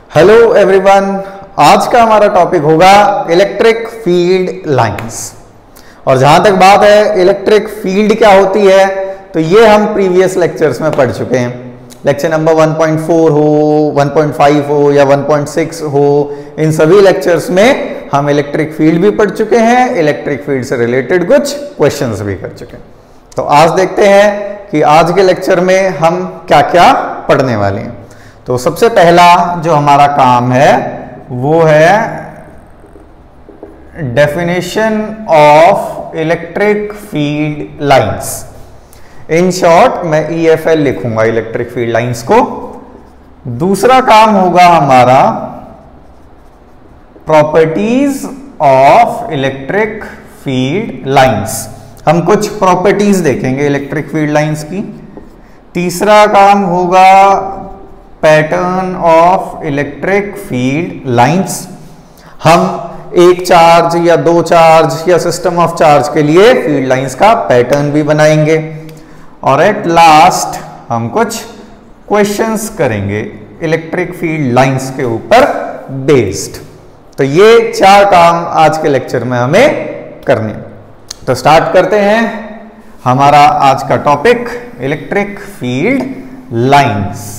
Hello everyone, आज का हमारा टॉपिक होगा इलेक्ट्रिक फील्ड लाइंस। और जहां तक बात है इलेक्ट्रिक फील्ड क्या होती है, तो ये हम प्रीवियस लेक्चर्स में पढ़ चुके हैं। लेक्चर नंबर 1.4 हो, 1.5 हो या 1.6 हो, इन सभी लेक्चर्स में हम इलेक्ट्रिक फील्ड भी पढ़ चुके हैं, इलेक्ट्रिक फील्ड से रिलेटेड कुछ क्वेश्चंस भी कर चुके हैं। तो आज देखते हैं कि आज के लेक्चर में हम क्या क्या पढ़ने वाले हैं। तो सबसे पहला जो हमारा काम है वो है definition of electric field lines. In short मैं EFL लिखूंगा इलेक्ट्रिक फील्ड लाइंस को। दूसरा काम होगा हमारा properties of electric field lines. हम कुछ प्रॉपर्टीज देखेंगे इलेक्ट्रिक फील्ड लाइंस की। तीसरा काम होगा pattern of electric field lines. हम एक चार्ज या दो चार्ज या सिस्टम ऑफ चार्ज के लिए फील्ड लाइंस का पैटर्न भी बनाएंगे। और एट लास्ट हम कुछ क्वेश्चंस करेंगे इलेक्ट्रिक फील्ड लाइंस के ऊपर बेस्ड। तो ये चार काम आज के लेक्चर में हमें करने। तो स्टार्ट करते हैं हमारा आज का टॉपिक इलेक्ट्रिक फील्ड लाइंस।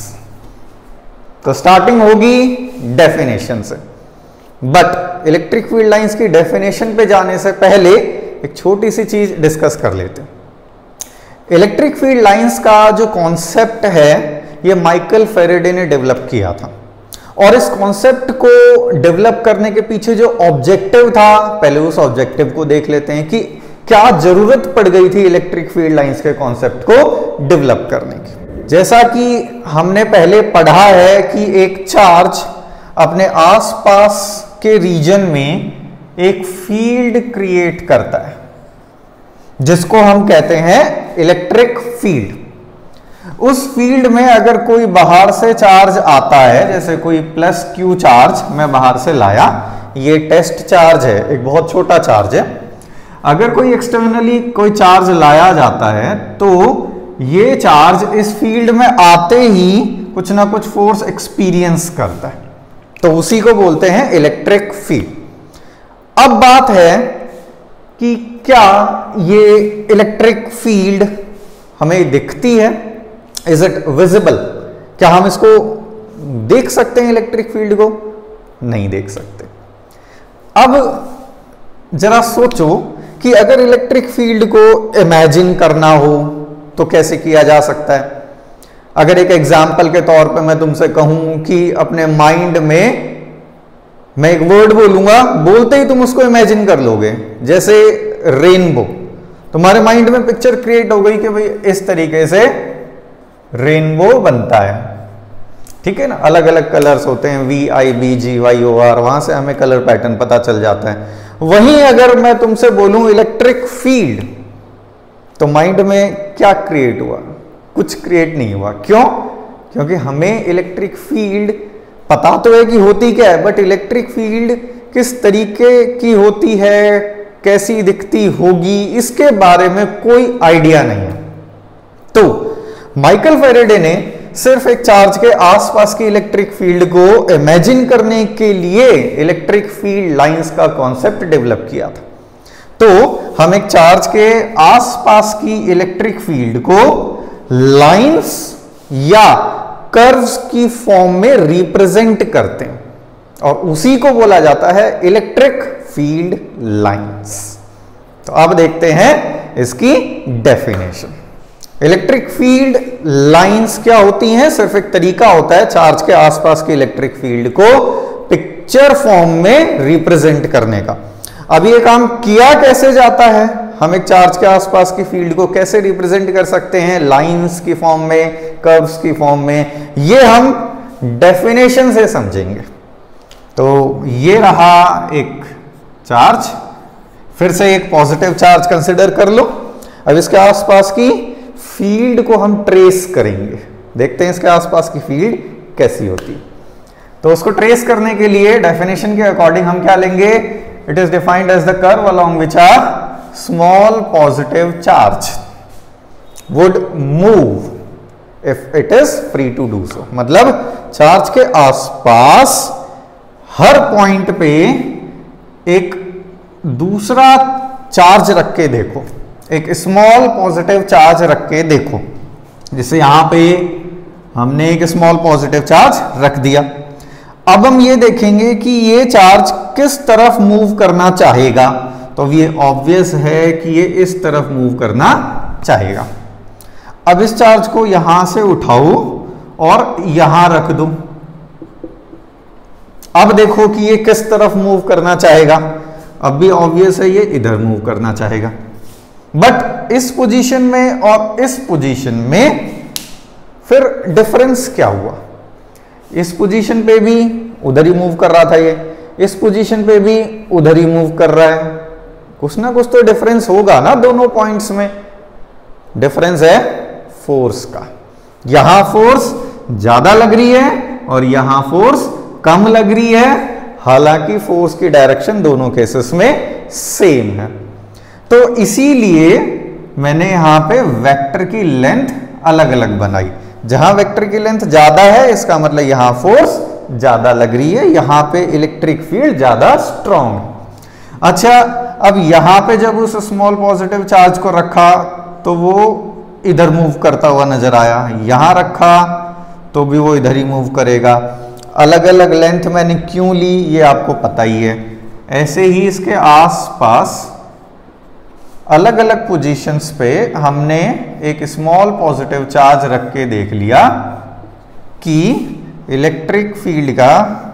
तो स्टार्टिंग होगी डेफिनेशन से, बट इलेक्ट्रिक फील्ड लाइंस की डेफिनेशन पे जाने से पहले एक छोटी सी चीज डिस्कस कर लेते हैं। इलेक्ट्रिक फील्ड लाइंस का जो कॉन्सेप्ट है ये माइकल फैराडे ने डेवलप किया था। और इस कॉन्सेप्ट को डेवलप करने के पीछे जो ऑब्जेक्टिव था, पहले उस ऑब्जेक्टिव को देख लेते हैं कि क्या जरूरत पड़ गई थी इलेक्ट्रिक फील्ड लाइंस के कॉन्सेप्ट को डेवलप करने की। जैसा कि हमने पहले पढ़ा है कि एक चार्ज अपने आसपास के रीजन में एक फील्ड क्रिएट करता है जिसको हम कहते हैं इलेक्ट्रिक फील्ड। उस फील्ड में अगर कोई बाहर से चार्ज आता है, जैसे कोई +Q चार्ज मैं बाहर से लाया, ये टेस्ट चार्ज है, एक बहुत छोटा चार्ज है। अगर कोई एक्सटर्नली कोई चार्ज लाया जाता है तो ये चार्ज इस फील्ड में आते ही कुछ ना कुछ फोर्स एक्सपीरियंस करता है, तो उसी को बोलते हैं इलेक्ट्रिक फील्ड। अब बात है कि क्या ये इलेक्ट्रिक फील्ड हमें दिखती है, इज इट विजिबल? क्या हम इसको देख सकते हैं इलेक्ट्रिक फील्ड को? नहीं देख सकते। अब जरा सोचो कि अगर इलेक्ट्रिक फील्ड को इमेजिन करना हो तो कैसे किया जा सकता है। अगर एक एग्जाम्पल के तौर पे मैं तुमसे कहूं कि अपने माइंड में मैं एक वर्ड बोलूंगा, बोलते ही तुम उसको इमेजिन कर लोगे, जैसे रेनबो। तुम्हारे माइंड में पिक्चर क्रिएट हो गई कि भाई इस तरीके से रेनबो बनता है, ठीक है ना। अलग अलग कलर्स होते हैं, VIBGYOR, वहां से हमें कलर पैटर्न पता चल जाता है। वहीं अगर मैं तुमसे बोलूं इलेक्ट्रिक फील्ड, तो माइंड में क्या क्रिएट हुआ? कुछ क्रिएट नहीं हुआ। क्यों? क्योंकि हमें इलेक्ट्रिक फील्ड पता तो है कि होती क्या है, बट इलेक्ट्रिक फील्ड किस तरीके की होती है, कैसी दिखती होगी, इसके बारे में कोई आइडिया नहीं है। तो माइकल फैराडे ने सिर्फ एक चार्ज के आसपास की इलेक्ट्रिक फील्ड को इमेजिन करने के लिए इलेक्ट्रिक फील्ड लाइंस का कॉन्सेप्ट डेवलप किया था। तो हम एक चार्ज के आसपास की इलेक्ट्रिक फील्ड को लाइंस या कर्व्स की फॉर्म में रिप्रेजेंट करते हैं और उसी को बोला जाता है इलेक्ट्रिक फील्ड लाइंस। तो अब देखते हैं इसकी डेफिनेशन। इलेक्ट्रिक फील्ड लाइंस क्या होती हैं? सिर्फ एक तरीका होता है चार्ज के आसपास की इलेक्ट्रिक फील्ड को पिक्चर फॉर्म में रिप्रेजेंट करने का। अब ये काम किया कैसे जाता है? हम एक चार्ज के आसपास की फील्ड को कैसे रिप्रेजेंट कर सकते हैं? लाइंस की फॉर्म में, कर्व्स की फॉर्म में, ये हम डेफिनेशन से समझेंगे। तो ये रहा एक चार्ज, फिर से एक पॉजिटिव चार्ज कंसिडर कर लो। अब इसके आसपास की फील्ड को हम ट्रेस करेंगे, देखते हैं इसके आसपास की फील्ड कैसी होती है। तो उसको ट्रेस करने के लिए डेफिनेशन के अकॉर्डिंग हम क्या लेंगे? It is defined as the curve along which a small positive charge would move if it is free to do so. मतलब चार्ज के आसपास हर पॉइंट पे एक दूसरा चार्ज रख के देखो, एक स्मॉल पॉजिटिव चार्ज रख के देखो। जैसे यहां पे हमने एक स्मॉल पॉजिटिव चार्ज रख दिया। अब हम ये देखेंगे कि ये चार्ज किस तरफ मूव करना चाहेगा। तो ये ऑब्वियस है कि ये इस तरफ मूव करना चाहेगा। अब इस चार्ज को यहां से उठाओ और यहां रख दो। अब देखो कि ये किस तरफ मूव करना चाहेगा। अब भी ऑब्वियस है ये इधर मूव करना चाहेगा। बट इस पोजीशन में और इस पोजीशन में फिर डिफरेंस क्या हुआ? इस पोजीशन पे भी उधर ही मूव कर रहा था ये, इस पोजीशन पे भी उधर ही मूव कर रहा है। कुछ ना कुछ तो डिफरेंस होगा ना दोनों पॉइंट्स में। डिफरेंस है फोर्स का। यहां फोर्स ज्यादा लग रही है और यहां फोर्स कम लग रही है, हालांकि फोर्स की डायरेक्शन दोनों केसेस में सेम है। तो इसीलिए मैंने यहां पे वेक्टर की लेंथ अलग अलग बनाई। जहां वेक्टर की लेंथ ज्यादा है इसका मतलब यहां फोर्स ज्यादा लग रही है, यहां पे इलेक्ट्रिक फील्ड ज्यादा स्ट्रॉन्ग है। अच्छा, अब यहां पे जब उस स्मॉल पॉजिटिव चार्ज को रखा तो वो इधर मूव करता हुआ नजर आया, यहां रखा तो भी वो इधर ही मूव करेगा। अलग अलग लेंथ मैंने क्यों ली ये आपको पता ही है। ऐसे ही इसके आसपास अलग अलग पोजीशंस पे हमने एक स्मॉल पॉजिटिव चार्ज रख के देख लिया कि इलेक्ट्रिक फील्ड का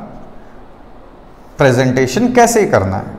प्रेजेंटेशन कैसे करना है।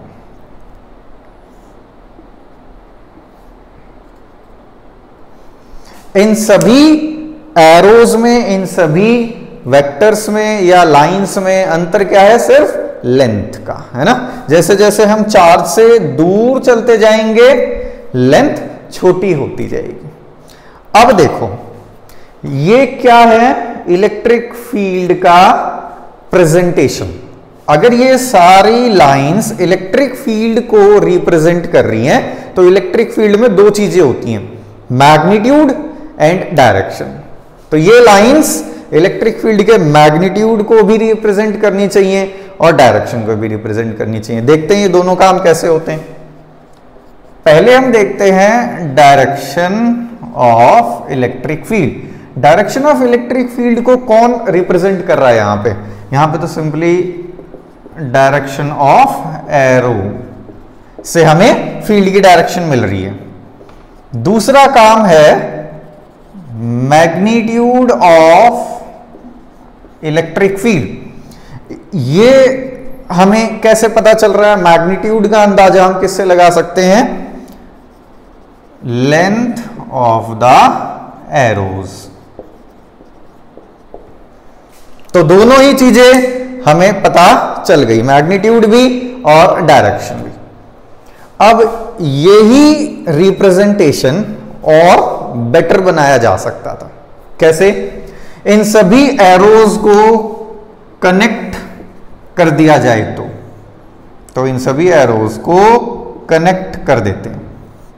इन सभी एरोज में, इन सभी वेक्टर्स में या लाइंस में अंतर क्या है? सिर्फ लेंथ का, है ना। जैसे जैसे हम चार्ज से दूर चलते जाएंगे लेंथ छोटी होती जाएगी। अब देखो ये क्या है? इलेक्ट्रिक फील्ड का प्रेजेंटेशन। अगर ये सारी लाइंस इलेक्ट्रिक फील्ड को रिप्रेजेंट कर रही हैं तो इलेक्ट्रिक फील्ड में दो चीजें होती हैं, मैग्नीट्यूड एंड डायरेक्शन। तो ये लाइंस इलेक्ट्रिक फील्ड के मैग्नीट्यूड को भी रिप्रेजेंट करनी चाहिए और डायरेक्शन को भी रिप्रेजेंट करनी चाहिए। देखते हैं ये दोनों काम कैसे होते हैं। पहले हम देखते हैं direction of electric field. Direction of electric field को कौन रिप्रेजेंट कर रहा है यहां पे? यहां पे तो सिंपली डायरेक्शन ऑफ एरो से हमें फील्ड की डायरेक्शन मिल रही है। दूसरा काम है मैग्नीट्यूड ऑफ इलेक्ट्रिक फील्ड। ये हमें कैसे पता चल रहा है? मैग्नीट्यूड का अंदाजा हम किससे लगा सकते हैं? Length of the arrows. तो दोनों ही चीजें हमें पता चल गई, मैग्नीट्यूड भी और डायरेक्शन भी। अब यही रिप्रेजेंटेशन और बेटर बनाया जा सकता था। कैसे? इन सभी एरोज को कनेक्ट कर दिया जाए तो इन सभी एरोज को कनेक्ट कर देते हैं।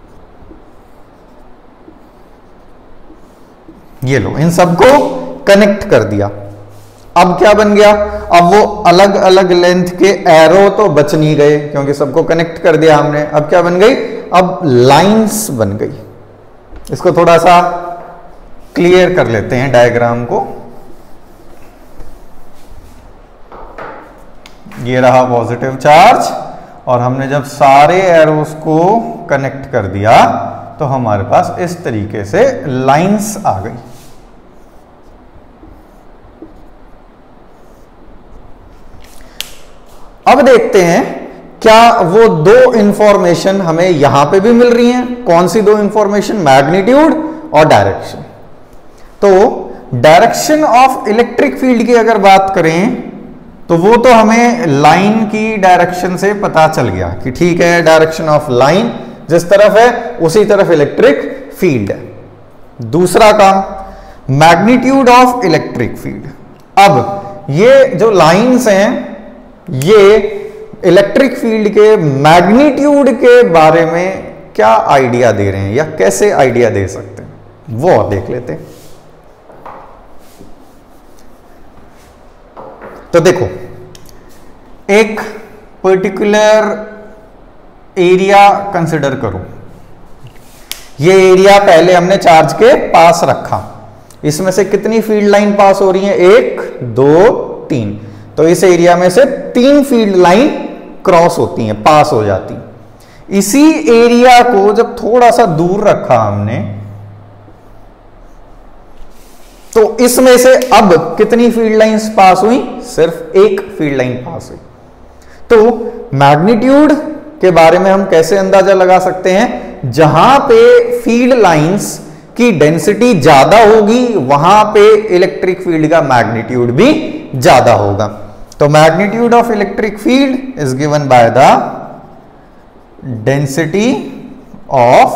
ये लो, इन सबको कनेक्ट कर दिया। अब क्या बन गया? अब वो अलग अलग लेंथ के एरो तो बच नहीं गए क्योंकि सबको कनेक्ट कर दिया हमने। अब क्या बन गई? अब लाइंस बन गई। इसको थोड़ा सा क्लियर कर लेते हैं डायग्राम को। ये रहा पॉजिटिव चार्ज और हमने जब सारे एरोस को कनेक्ट कर दिया तो हमारे पास इस तरीके से लाइंस आ गई। अब देखते हैं क्या वो दो इंफॉर्मेशन हमें यहां पे भी मिल रही हैं। कौन सी दो इंफॉर्मेशन? मैग्नीट्यूड और डायरेक्शन। तो डायरेक्शन ऑफ इलेक्ट्रिक फील्ड की अगर बात करें तो वो तो हमें लाइन की डायरेक्शन से पता चल गया कि ठीक है, डायरेक्शन ऑफ लाइन जिस तरफ है उसी तरफ इलेक्ट्रिक फील्ड है। दूसरा काम मैग्नीट्यूड ऑफ इलेक्ट्रिक फील्ड। अब ये जो लाइंस हैं ये इलेक्ट्रिक फील्ड के मैग्नीट्यूड के बारे में क्या आइडिया दे रहे हैं या कैसे आइडिया दे सकते हैं वो देख लेते हैं। तो देखो, एक पर्टिकुलर एरिया कंसिडर करो। ये एरिया पहले हमने चार्ज के पास रखा, इसमें से कितनी फील्ड लाइन पास हो रही है? 1 2 3। तो इस एरिया में से 3 फील्ड लाइन क्रॉस होती हैं, पास हो जाती हैं। इसी एरिया को जब थोड़ा सा दूर रखा हमने, तो इसमें से अब कितनी फील्ड लाइंस पास हुई? सिर्फ 1 फील्ड लाइन पास हुई। तो मैग्नीट्यूड के बारे में हम कैसे अंदाजा लगा सकते हैं? जहां पे फील्ड लाइंस की डेंसिटी ज्यादा होगी, वहां पे इलेक्ट्रिक फील्ड का मैग्नीट्यूड भी ज्यादा होगा। तो magnitude of electric field is given by the density of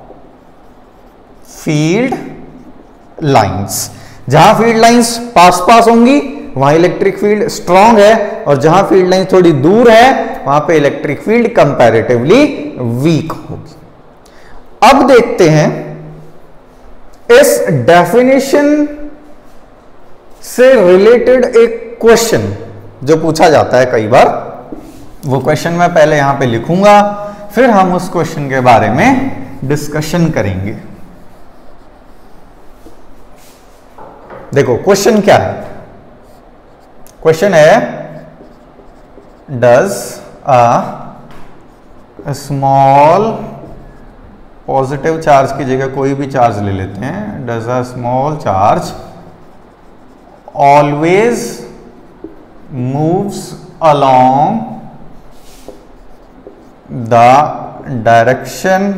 field lines. जहां फील्ड लाइंस पास पास होंगी वहां इलेक्ट्रिक फील्ड स्ट्रांग है, और जहां फील्ड लाइंस थोड़ी दूर है वहां पे इलेक्ट्रिक फील्ड कंपैरेटिवली वीक होगी। अब देखते हैं इस डेफिनेशन से रिलेटेड एक क्वेश्चन जो पूछा जाता है कई बार। वो क्वेश्चन मैं पहले यहां पे लिखूंगा, फिर हम उस क्वेश्चन के बारे में डिस्कशन करेंगे। देखो क्वेश्चन क्या है? क्वेश्चन है, does a small, positive charge की जगह कोई भी चार्ज ले लेते हैं, does a small charge always moves along the direction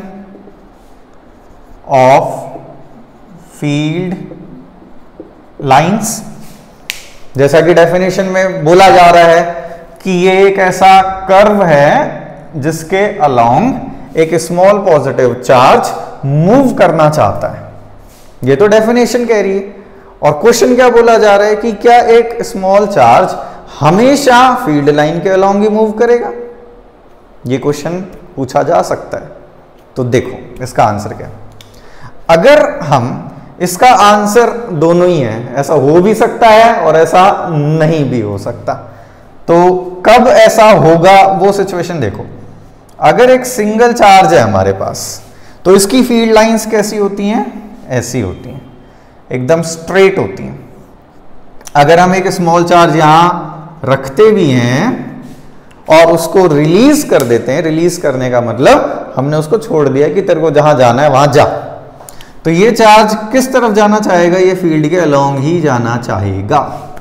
of field lines. जैसा कि डेफिनेशन में बोला जा रहा है कि ये एक ऐसा कर्व है जिसके अलोंग एक स्मॉल पॉजिटिव चार्ज मूव करना चाहता है। ये तो डेफिनेशन कह रही है। और क्वेश्चन क्या बोला जा रहा है कि क्या एक स्मॉल चार्ज हमेशा फील्ड लाइन के अलोंग ही मूव करेगा? ये क्वेश्चन पूछा जा सकता है। तो देखो इसका आंसर क्या है। अगर हम, इसका आंसर दोनों ही है, ऐसा हो भी सकता है और ऐसा नहीं भी हो सकता। तो कब ऐसा होगा वो सिचुएशन देखो। अगर एक सिंगल चार्ज है हमारे पास, तो इसकी फील्ड लाइंस कैसी होती हैं? ऐसी होती हैं, एकदम स्ट्रेट होती हैं। अगर हम एक स्मॉल चार्ज यहां रखते भी हैं और उसको रिलीज कर देते हैं, रिलीज करने का मतलब हमने उसको छोड़ दिया कि तेरे को जहां जाना है वहां जा, तो ये चार्ज किस तरफ जाना चाहेगा? ये फील्ड के अलोंग ही जाना चाहेगा।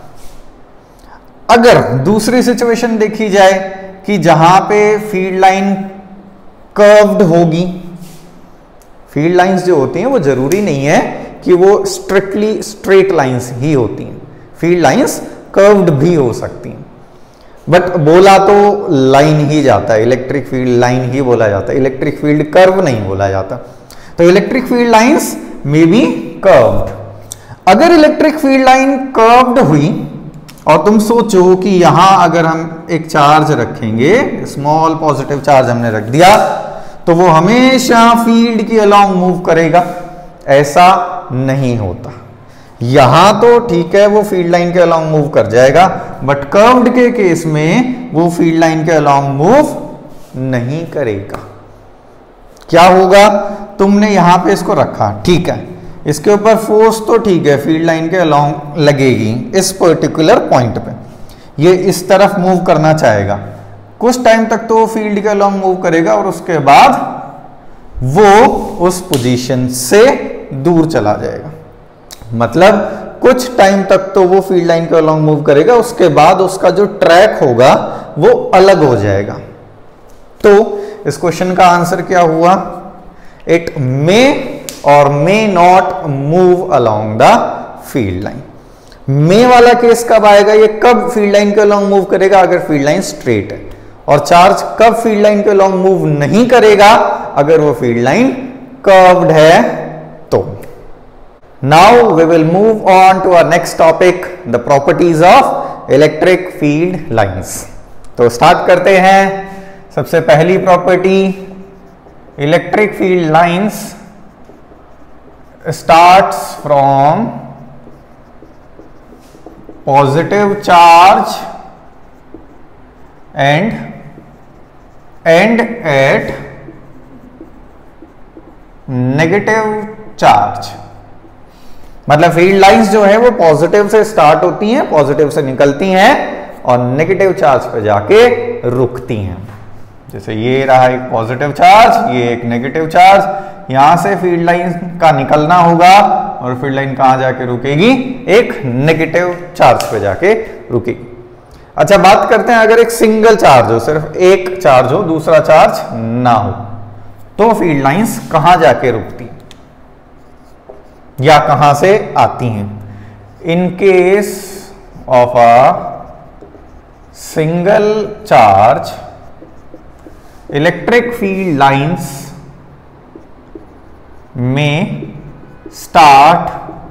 अगर दूसरी सिचुएशन देखी जाए कि जहां पे फील्ड लाइन कर्व्ड होगी, फील्ड लाइंस जो होती हैं वो जरूरी नहीं है कि वो स्ट्रिक्टली स्ट्रेट लाइंस ही होती हैं, फील्ड लाइंस कर्व्ड भी हो सकती हैं, बट बोला तो लाइन ही जाता है, इलेक्ट्रिक फील्ड लाइन ही बोला जाता है, इलेक्ट्रिक फील्ड कर्व नहीं बोला जाता। तो electric field lines may be curved. अगर इलेक्ट्रिक फील्ड लाइन कर्व्ड हुई और तुम सोचो कि यहां अगर हम एक चार्ज रखेंगे, स्मॉल पॉजिटिव चार्ज हमने रख दिया, तो वो हमेशा फील्ड के अलोंग मूव करेगा, ऐसा नहीं होता। यहां तो ठीक है वो फील्ड लाइन के अलोंग मूव कर जाएगा, बट कर्व्ड के केस में वो फील्ड लाइन के अलोंग मूव नहीं करेगा। क्या होगा? तुमने यहां पे इसको रखा, ठीक है, इसके ऊपर फोर्स तो ठीक है फील्ड लाइन के अलोंग लगेगी इस पर्टिकुलर पॉइंट पे, ये इस तरफ मूव करना चाहेगा, कुछ टाइम तक तो वो फील्ड के अलोंग मूव करेगा और उसके बाद वो उस पोजीशन से दूर चला जाएगा। मतलब कुछ टाइम तक तो वो फील्ड लाइन के अलोंग मूव करेगा, उसके बाद उसका जो ट्रैक होगा वो अलग हो जाएगा। तो इस क्वेश्चन का आंसर क्या हुआ? इट मे और may not move along the field line. May वाला केस कब आएगा? ये कब फील्ड लाइन के अलोंग मूव करेगा? अगर फील्ड लाइन स्ट्रेट है। और चार्ज कब फील्ड लाइन के अलोंग मूव नहीं करेगा? अगर वो फील्ड लाइन कर्व्ड है तो। Now we will move on to our next topic, the properties of electric field lines. तो स्टार्ट करते हैं। सबसे पहली property, electric field lines starts from positive charge and at negative charge. मतलब field lines जो है वो पॉजिटिव से स्टार्ट होती हैं, पॉजिटिव से निकलती हैं और नेगेटिव चार्ज पे जाके रुकती हैं। जैसे ये रहा एक पॉजिटिव चार्ज, ये एक नेगेटिव चार्ज। यहां से फील्ड लाइन का निकलना होगा और फील्ड लाइन कहां जाके रुकेगी, एक नेगेटिव चार्ज पे जाके रुकेगी। अच्छा, बात करते हैं अगर एक सिंगल चार्ज हो, सिर्फ एक चार्ज हो, दूसरा चार्ज ना हो, तो फील्ड लाइंस कहां जाके रुकती या कहां से आती हैं। In case of a single charge, electric field lines में स्टार्ट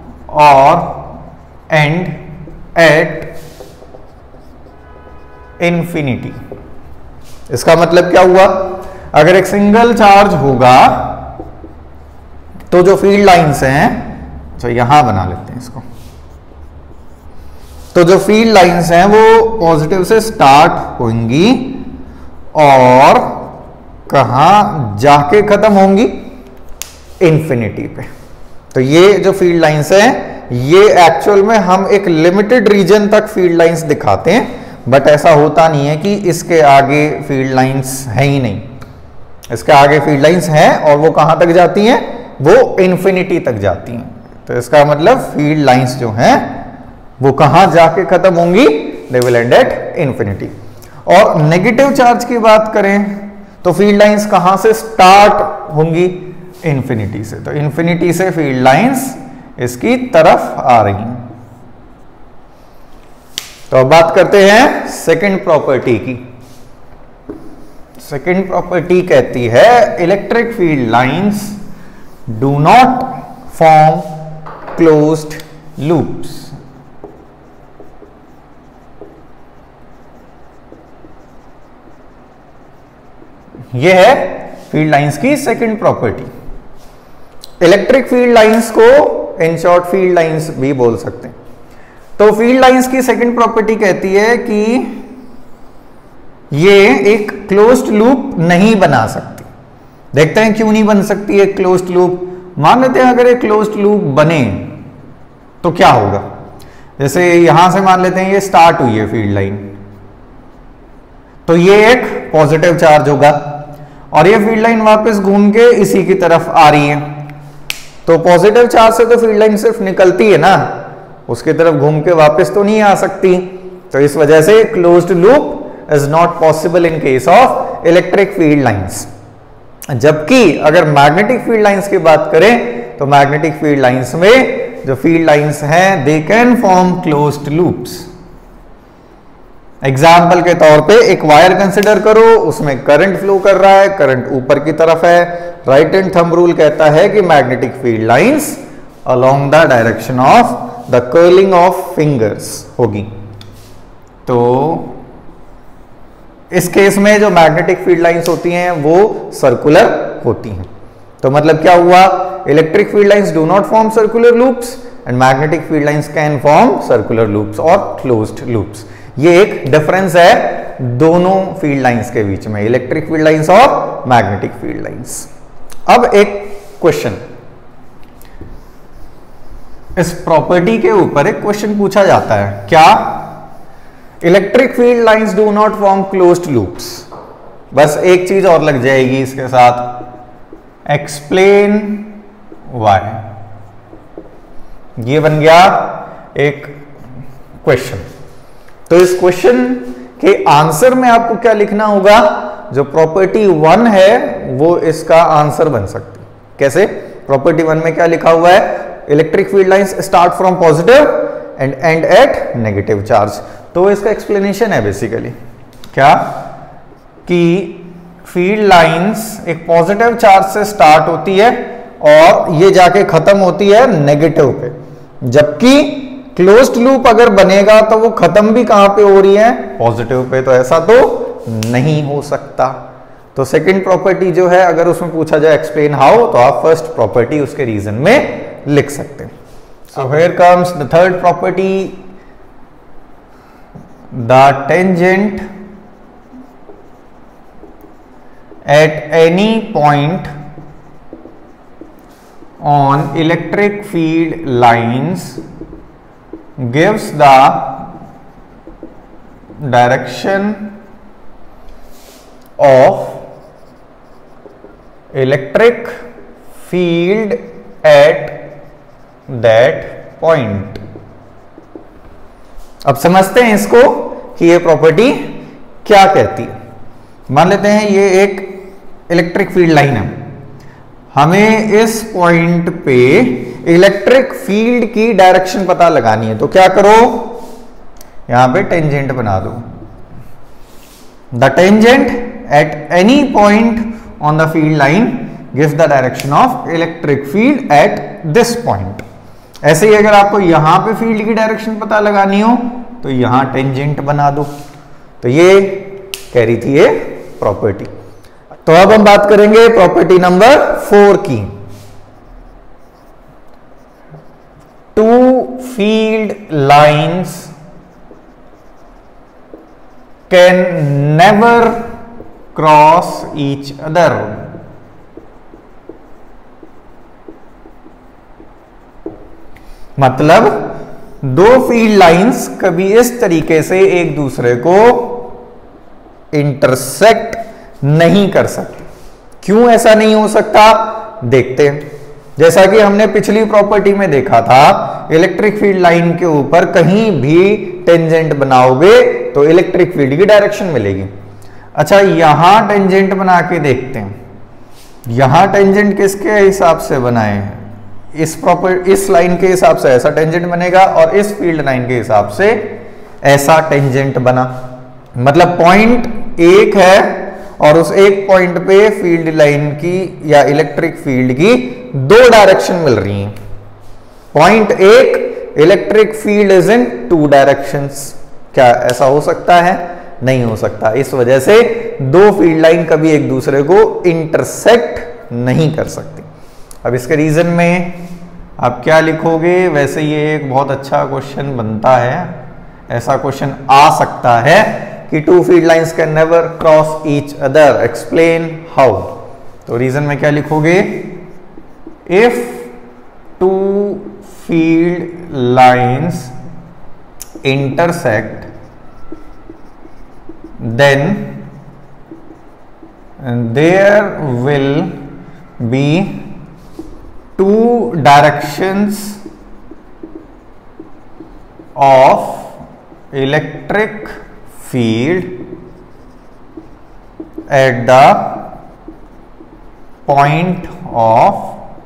और एंड एट इंफिनिटी। इसका मतलब क्या हुआ, अगर एक सिंगल चार्ज होगा तो जो फील्ड लाइंस हैं, तो यहां बना लेते हैं इसको, तो जो फील्ड लाइंस हैं वो पॉजिटिव से स्टार्ट होंगी और कहां जाके खत्म होंगी, इंफिनिटी पे। तो ये जो फील्ड लाइंस हैं, ये एक्चुअल में हम एक लिमिटेड रीजन तक फील्ड लाइंस दिखाते हैं, बट ऐसा होता नहीं है कि इसके आगे फील्ड लाइंस है ही नहीं। इसके आगे फील्ड लाइंस हैं और वो कहां तक जाती हैं, वो इंफिनिटी तक जाती हैं। तो इसका मतलब फील्ड लाइंस जो हैं वो कहां जाके खत्म होंगी, they will end at infinity. और नेगेटिव चार्ज की बात करें तो फील्ड लाइंस कहां से स्टार्ट होंगी, इंफिनिटी से। तो इंफिनिटी से फील्ड लाइंस इसकी तरफ आ रही हैं। तो अब बात करते हैं सेकंड प्रॉपर्टी की। सेकंड प्रॉपर्टी कहती है electric field lines do not form closed loops. यह है फील्ड लाइंस की second property. Electric field lines को इन शॉर्ट फील्ड लाइंस भी बोल सकते हैं। तो फील्ड लाइंस की सेकंड प्रॉपर्टी कहती है कि ये एक क्लोज्ड लूप नहीं बना सकती। देखते हैं क्यों नहीं बन सकती एक क्लोज्ड लूप। मान लेते हैं अगर एक क्लोज्ड लूप बने तो क्या होगा, जैसे यहां से मान लेते हैं ये स्टार्ट हुई है फील्ड लाइन, तो ये एक पॉजिटिव चार्ज होगा और ये फील्ड लाइन वापस घूम के इसी की तरफ आ रही है। तो पॉजिटिव चार्ज से तो फील्ड लाइन सिर्फ निकलती है ना, उसकी तरफ घूम के वापस तो नहीं आ सकती। तो इस वजह से closed loop is not possible in case of electric field lines. जबकि अगर मैग्नेटिक फील्ड लाइंस की बात करें तो मैग्नेटिक फील्ड लाइंस में जो फील्ड लाइंस हैं they can form closed loops. Example के तौर पे एक वायर कंसिडर करो, उसमें करंट फ्लो कर रहा है, करंट ऊपर की तरफ है। राइट हैंड थंब रूल कहता है कि magnetic field lines along the direction of the curling of fingers होगी। तो इस केस में जो मैग्नेटिक फील्ड लाइंस होती हैं वो सर्कुलर होती हैं। तो मतलब क्या हुआ, electric field lines do not form circular loops and magnetic field lines can form circular loops और क्लोज्ड लूप्स। ये एक डिफरेंस है दोनों फील्ड लाइंस के बीच में, इलेक्ट्रिक फील्ड लाइंस और मैग्नेटिक फील्ड लाइंस। अब एक क्वेश्चन, इस प्रॉपर्टी के ऊपर एक क्वेश्चन पूछा जाता है, क्या electric field lines do not form closed loops. बस एक चीज और लग जाएगी इसके साथ, एक्सप्लेन व्हाई। ये बन गया एक क्वेश्चन। तो इस क्वेश्चन के आंसर में आपको क्या लिखना होगा, जो प्रॉपर्टी 1 है वो इसका आंसर बन सकती है। कैसे, प्रॉपर्टी 1 में क्या लिखा हुआ है, electric field lines start from positive and end at negative charge. तो इसका एक्सप्लेनेशन है बेसिकली क्या, कि फील्ड लाइंस एक पॉजिटिव चार्ज से स्टार्ट होती है और ये जाके खत्म होती है नेगेटिव पे, जबकि क्लोज्ड लूप अगर बनेगा तो वो खत्म भी कहां पे हो रही है, पॉजिटिव पे। तो ऐसा तो नहीं हो सकता। तो सेकंड प्रॉपर्टी जो है अगर उसमें पूछा जाए एक्सप्लेन हाउ, तो आप फर्स्ट प्रॉपर्टी उसके रीजन में लिख सकते हैं। So here comes the third property the tangent at any point on electric field lines gives the direction of electric field at that point. अब समझते हैं इसको कि ये प्रॉपर्टी क्या कहती है। मान लेते हैं ये एक इलेक्ट्रिक फील्ड लाइन है, हमें इस पॉइंट पे इलेक्ट्रिक फील्ड की डायरेक्शन पता लगानी है, तो क्या करो, यहां पे टेंजेंट बना दो। The tangent at any point on the field line gives the direction of electric field at this point। ऐसे ही अगर आपको यहां पे फील्ड की डायरेक्शन पता लगानी हो तो यहां टेंजेंट बना दो। तो ये कह रही थी ये प्रॉपर्टी। तो अब हम बात करेंगे प्रॉपर्टी नंबर 4 की। Two field lines can never cross each other. मतलब दो फील्ड लाइंस कभी इस तरीके से एक दूसरे को इंटरसेक्ट नहीं कर सकते। क्यों ऐसा नहीं हो सकता देखते हैं। जैसा कि हमने पिछली प्रॉपर्टी में देखा था, इलेक्ट्रिक फील्ड लाइन के ऊपर कहीं भी टेंजेंट बनाओगे तो इलेक्ट्रिक फील्ड की डायरेक्शन मिलेगी। अच्छा, यहां टेंजेंट बना के देखते हैं। यहां टेंजेंट किसके हिसाब से बनाए हैं, इस लाइन के हिसाब से ऐसा टेंजेंट बनेगा और इस फील्ड लाइन के हिसाब से ऐसा टेंजेंट बना। मतलब पॉइंट एक है और उस एक पॉइंट पे फील्ड लाइन की या इलेक्ट्रिक फील्ड की दो डायरेक्शन मिल रही हैं। पॉइंट एक, electric field is in 2 directions. क्या ऐसा हो सकता है? नहीं हो सकता। इस वजह से दो फील्ड लाइन कभी एक दूसरे को इंटरसेक्ट नहीं कर सकती। अब इसके रीजन में आप क्या लिखोगे? वैसे ये एक बहुत अच्छा क्वेश्चन बनता है, ऐसा क्वेश्चन आ सकता है कि two field lines can never cross each other, explain how. तो रीजन में क्या लिखोगे? If two field lines intersect then there will be 2 directions of electric field at the point of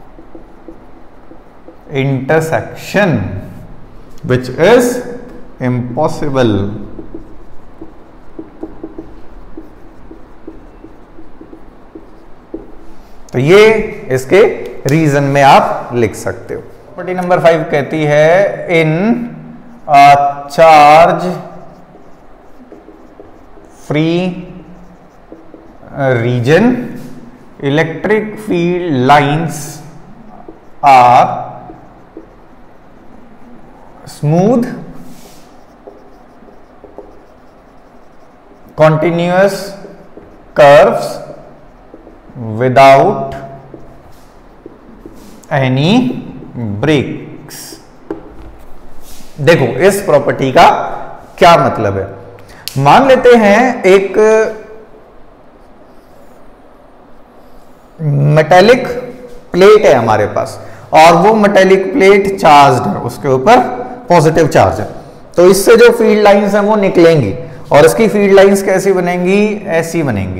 intersection, which is impossible। तो ये इसके reason में आप लिख सकते हो। प्रॉपर्टी नंबर 5 कहती है in charge free region electric field lines are smooth continuous curves without any breaks। देखो इस प्रॉपर्टी का क्या मतलब है। मान लेते हैं एक मेटेलिक प्लेट है हमारे पास और वो मेटेलिक प्लेट चार्ज्ड है, उसके ऊपर पॉजिटिव चार्ज है। तो इससे जो फील्ड लाइंस हैं वो निकलेंगी और इसकी फील्ड लाइंस कैसी बनेंगी? ऐसी बनेंगी।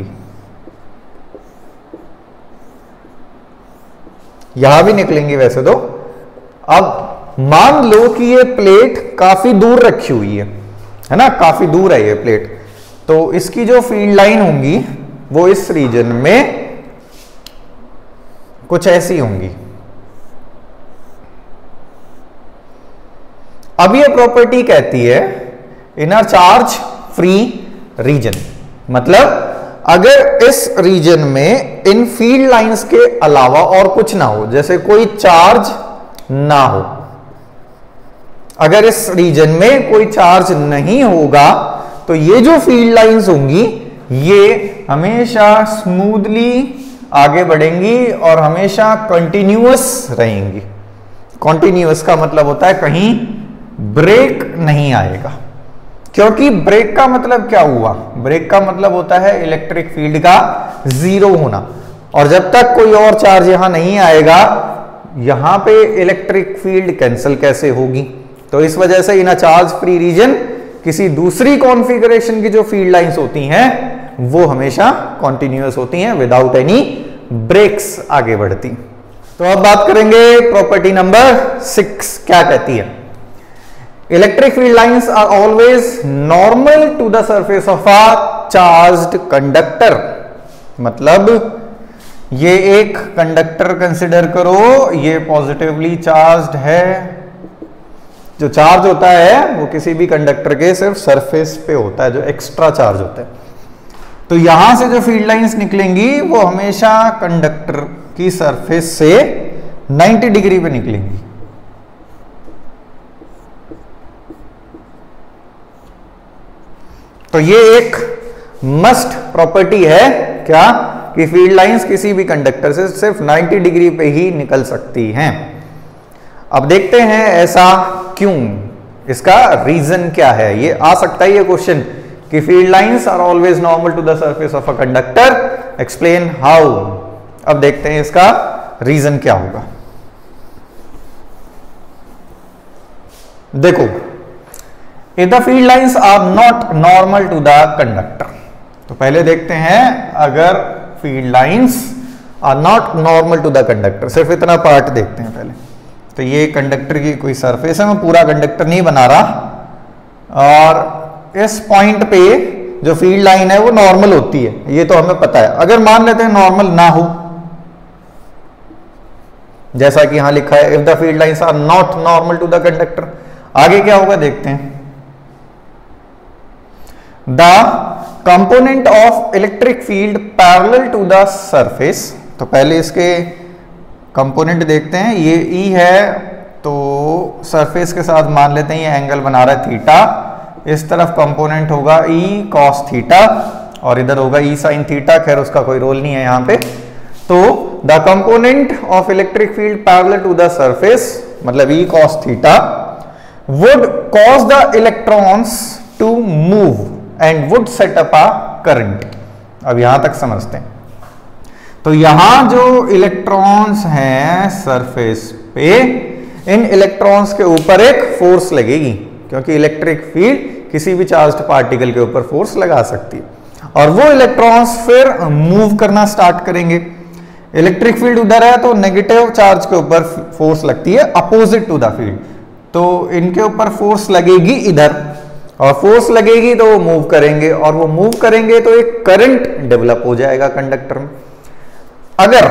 यहां भी निकलेंगी वैसे तो। अब मान लो कि ये प्लेट काफी दूर रखी हुई है ना, काफी दूर है ये प्लेट, तो इसकी जो फील्ड लाइन होंगी वो इस रीजन में कुछ ऐसी होंगी। अब ये प्रॉपर्टी कहती है इनर चार्ज फ्री रीजन, मतलब अगर इस रीजन में इन फील्ड लाइंस के अलावा और कुछ ना हो, जैसे कोई चार्ज ना हो, अगर इस रीजन में कोई चार्ज नहीं होगा तो ये जो फील्ड लाइंस होंगी ये हमेशा स्मूथली आगे बढ़ेंगी और हमेशा कंटिन्यूअस रहेंगी। कंटिन्यूअस का मतलब होता है कहीं ब्रेक नहीं आएगा, क्योंकि ब्रेक का मतलब क्या हुआ? ब्रेक का मतलब होता है इलेक्ट्रिक फील्ड का जीरो होना, और जब तक कोई और चार्ज यहां नहीं आएगा यहां पे इलेक्ट्रिक फील्ड कैंसिल कैसे होगी? तो इस वजह से in a charge free region किसी दूसरी कॉन्फ़िगरेशन की जो फील्ड लाइंस होती हैं वो हमेशा कॉन्टिन्यूअस होती हैं विदाउट एनी ब्रेक्स आगे बढ़ती। तो अब बात करेंगे प्रॉपर्टी नंबर 6 क्या कहती है। Electric field lines are always normal to the surface of a charged conductor. मतलब ये एक कंडक्टर कंसिडर करो, ये पॉजिटिवली चार्ज्ड है। जो चार्ज होता है वो किसी भी कंडक्टर के सिर्फ सरफेस पे होता है, जो एक्स्ट्रा चार्ज होता है। तो यहां से जो फील्ड लाइंस निकलेंगी वो हमेशा कंडक्टर की सरफेस से 90 डिग्री पे निकलेंगी। तो ये एक मस्ट प्रॉपर्टी है क्या, कि फील्ड लाइंस किसी भी कंडक्टर से सिर्फ 90 डिग्री पे ही निकल सकती हैं। अब देखते हैं ऐसा क्यों, इसका रीजन क्या है। ये आ सकता है ये क्वेश्चन कि field lines are always normal to the surface of a conductor, explain how. अब देखते हैं इसका रीजन क्या होगा। देखो, if the field lines are not normal to the conductor, तो पहले देखते हैं अगर field lines are not normal to the conductor, सिर्फ इतना पार्ट देखते हैं पहले। तो ये कंडक्टर की कोई सरफेस है, मैं पूरा कंडक्टर नहीं बना रहा, और इस पॉइंट पे जो फील्ड लाइन है वो नॉर्मल होती है, ये तो हमें पता है। अगर मान लेते हैं नॉर्मल ना हो, जैसा कि यहां लिखा है if the field lines are not normal to the conductor, आगे क्या होगा देखते हैं। The component of electric field parallel to the surface, तो पहले इसके कंपोनेंट देखते हैं। ये ई है तो सरफेस के साथ मान लेते हैं ये एंगल बना रहा है थीटा, इस तरफ कंपोनेंट होगा ई कॉस थीटा और इधर होगा ई साइन थीटा, खैर उसका कोई रोल नहीं है यहां पे। तो the component of electric field parallel to the surface मतलब E cos theta would cause the electrons to move and would set up a current. अब यहां तक समझते हैं। तो यहां जो इलेक्ट्रॉन्स हैं सरफेस पे, इन इलेक्ट्रॉन्स के ऊपर एक फोर्स लगेगी, क्योंकि इलेक्ट्रिक फील्ड किसी भी चार्ज्ड पार्टिकल के ऊपर फोर्स लगा सकती है, और वो इलेक्ट्रॉन्स फिर मूव करना स्टार्ट करेंगे। इलेक्ट्रिक फील्ड उधर है तो नेगेटिव चार्ज के ऊपर फोर्स लगती है अपोजिट टू द फील्ड, तो इनके ऊपर फोर्स लगेगी इधर, और फोर्स लगेगी तो वो मूव करेंगे, और वो मूव करेंगे तो एक करंट डेवलप हो जाएगा कंडक्टर में। अगर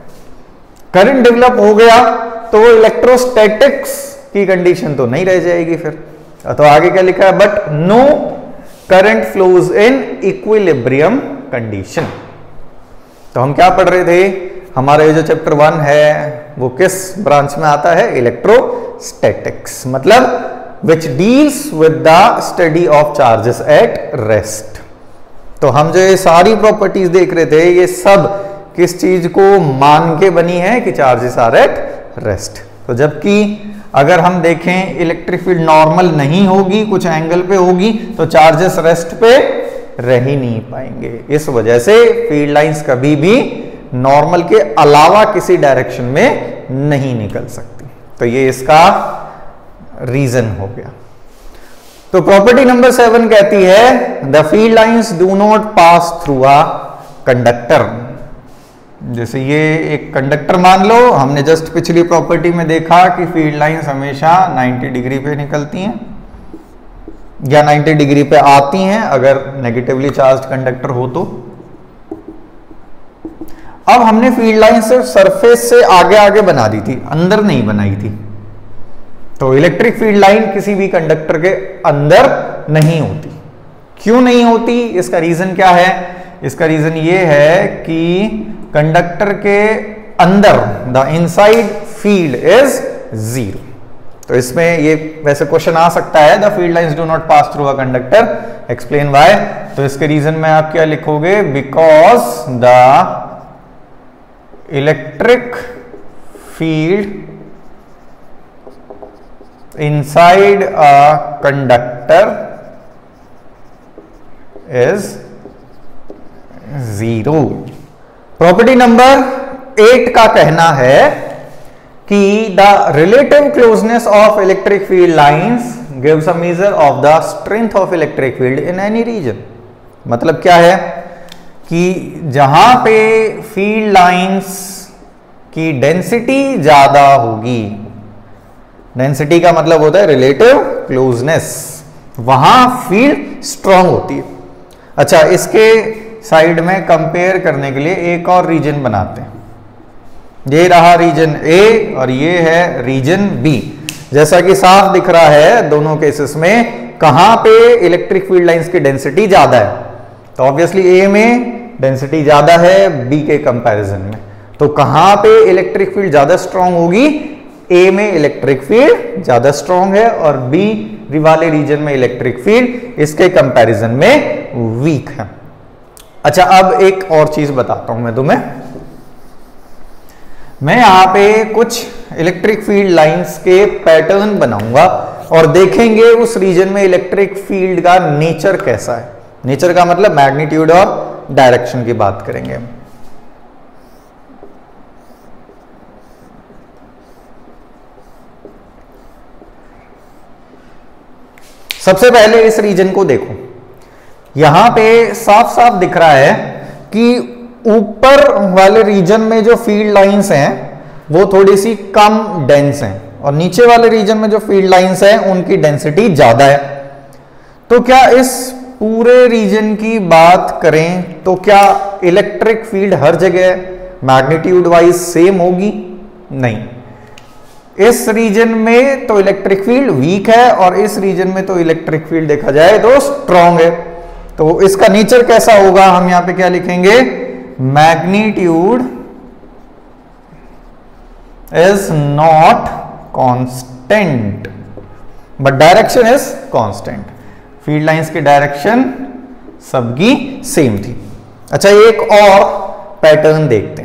करंट डेवलप हो गया तो इलेक्ट्रोस्टैटिक्स की कंडीशन तो नहीं रह जाएगी फिर। तो आगे क्या लिखा है, but no current flows in equilibrium condition. तो हम क्या पढ़ रहे थे, हमारा ये जो चैप्टर 1 है वो किस ब्रांच में आता है, इलेक्ट्रोस्टैटिक्स, मतलब which deals with the study of charges at rest. तो हम जो ये सारी प्रॉपर्टीज देख रहे थे ये सब किस चीज को मान के बनी है कि चार्जेस आर एट रेस्ट। तो जबकि अगर हम देखें इलेक्ट्रिक फील्ड नॉर्मल नहीं होगी, कुछ एंगल पे होगी, तो चार्जेस रेस्ट पे रह ही नहीं पाएंगे। इस वजह से फील्ड लाइंस कभी भी नॉर्मल के अलावा किसी डायरेक्शन में नहीं निकल सकती। तो ये इसका रीजन हो गया। तो प्रॉपर्टी नंबर 7 कहती है the field lines do not pass through a conductor. जैसे ये एक कंडक्टर मान लो, हमने जस्ट पिछली प्रॉपर्टी में देखा कि फील्ड लाइंस हमेशा 90 डिग्री पे निकलती हैं या 90 डिग्री पे आती हैं अगर नेगेटिवली चार्ज्ड कंडक्टर हो तो। अब हमने फील्ड लाइन सिर्फ सरफेस से आगे आगे बना दी थी, अंदर नहीं बनाई थी। तो इलेक्ट्रिक फील्ड लाइन किसी भी कंडक्टर के अंदर नहीं होती। क्यों नहीं होती, इसका रीजन क्या है? इसका रीजन ये है कि कंडक्टर के अंदर द इनसाइड फील्ड इज 0। तो इसमें ये वैसे क्वेश्चन आ सकता है, the field lines do not pass through a conductor, explain why. तो इसके रीजन में आप क्या लिखोगे, because the electric field inside a conductor is 0। Property number 8 का कहना है कि the relative closeness of electric field lines gives a measure of the strength of electric field in any region. मतलब क्या है कि जहां पे फील्ड लाइंस की डेंसिटी ज्यादा होगी, डेंसिटी का मतलब होता है रिलेटिव क्लोजनेस, वहां फील्ड स्ट्रांग होती है। अच्छा, इसके साइड में कंपेयर करने के लिए एक और रीजन बनाते हैं। ये रहा रीजन ए और ये है रीजन बी। जैसा कि साफ दिख रहा है दोनों केसेस में कहां पे इलेक्ट्रिक फील्ड लाइंस की डेंसिटी ज्यादा है, तो ऑब्वियसली ए में डेंसिटी ज्यादा है बी के कंपैरिजन में। तो कहां पे इलेक्ट्रिक फील्ड ज्यादा स्ट्रांग होगी, ए में इलेक्ट्रिक फील्ड ज्यादा स्ट्रांग है और बी वाले रीजन में इलेक्ट्रिक फील्ड इसके कंपैरिजन में वीक है। अच्छा, अब एक और चीज बताता हूं मैं तुम्हें। मैं यहां पे कुछ इलेक्ट्रिक फील्ड लाइंस के पैटर्न बनाऊंगा और देखेंगे उस रीजन में इलेक्ट्रिक फील्ड का नेचर कैसा है। नेचर का मतलब मैग्नीट्यूड और डायरेक्शन की बात करेंगे हम। सबसे पहले इस रीजन को देखो, यहां पे साफ साफ दिख रहा है कि ऊपर वाले रीजन में जो फील्ड लाइंस हैं वो थोड़ी सी कम डेंस हैं और नीचे वाले रीजन में जो फील्ड लाइंस हैं उनकी डेंसिटी ज्यादा है। तो क्या इस पूरे रीजन की बात करें तो क्या इलेक्ट्रिक फील्ड हर जगह मैग्नीट्यूड वाइज सेम होगी? नहीं। इस रीजन में तो इलेक्ट्रिक फील्ड वीक है और इस रीजन में तो इलेक्ट्रिक फील्ड देखा जाए तो स्ट्रांग है। तो इसका नेचर कैसा होगा, हम यहां पे क्या लिखेंगे, magnitude is not constant but direction is constant. Field lines की डायरेक्शन सबकी सेम थी। अच्छा, एक और पैटर्न देखते हैं।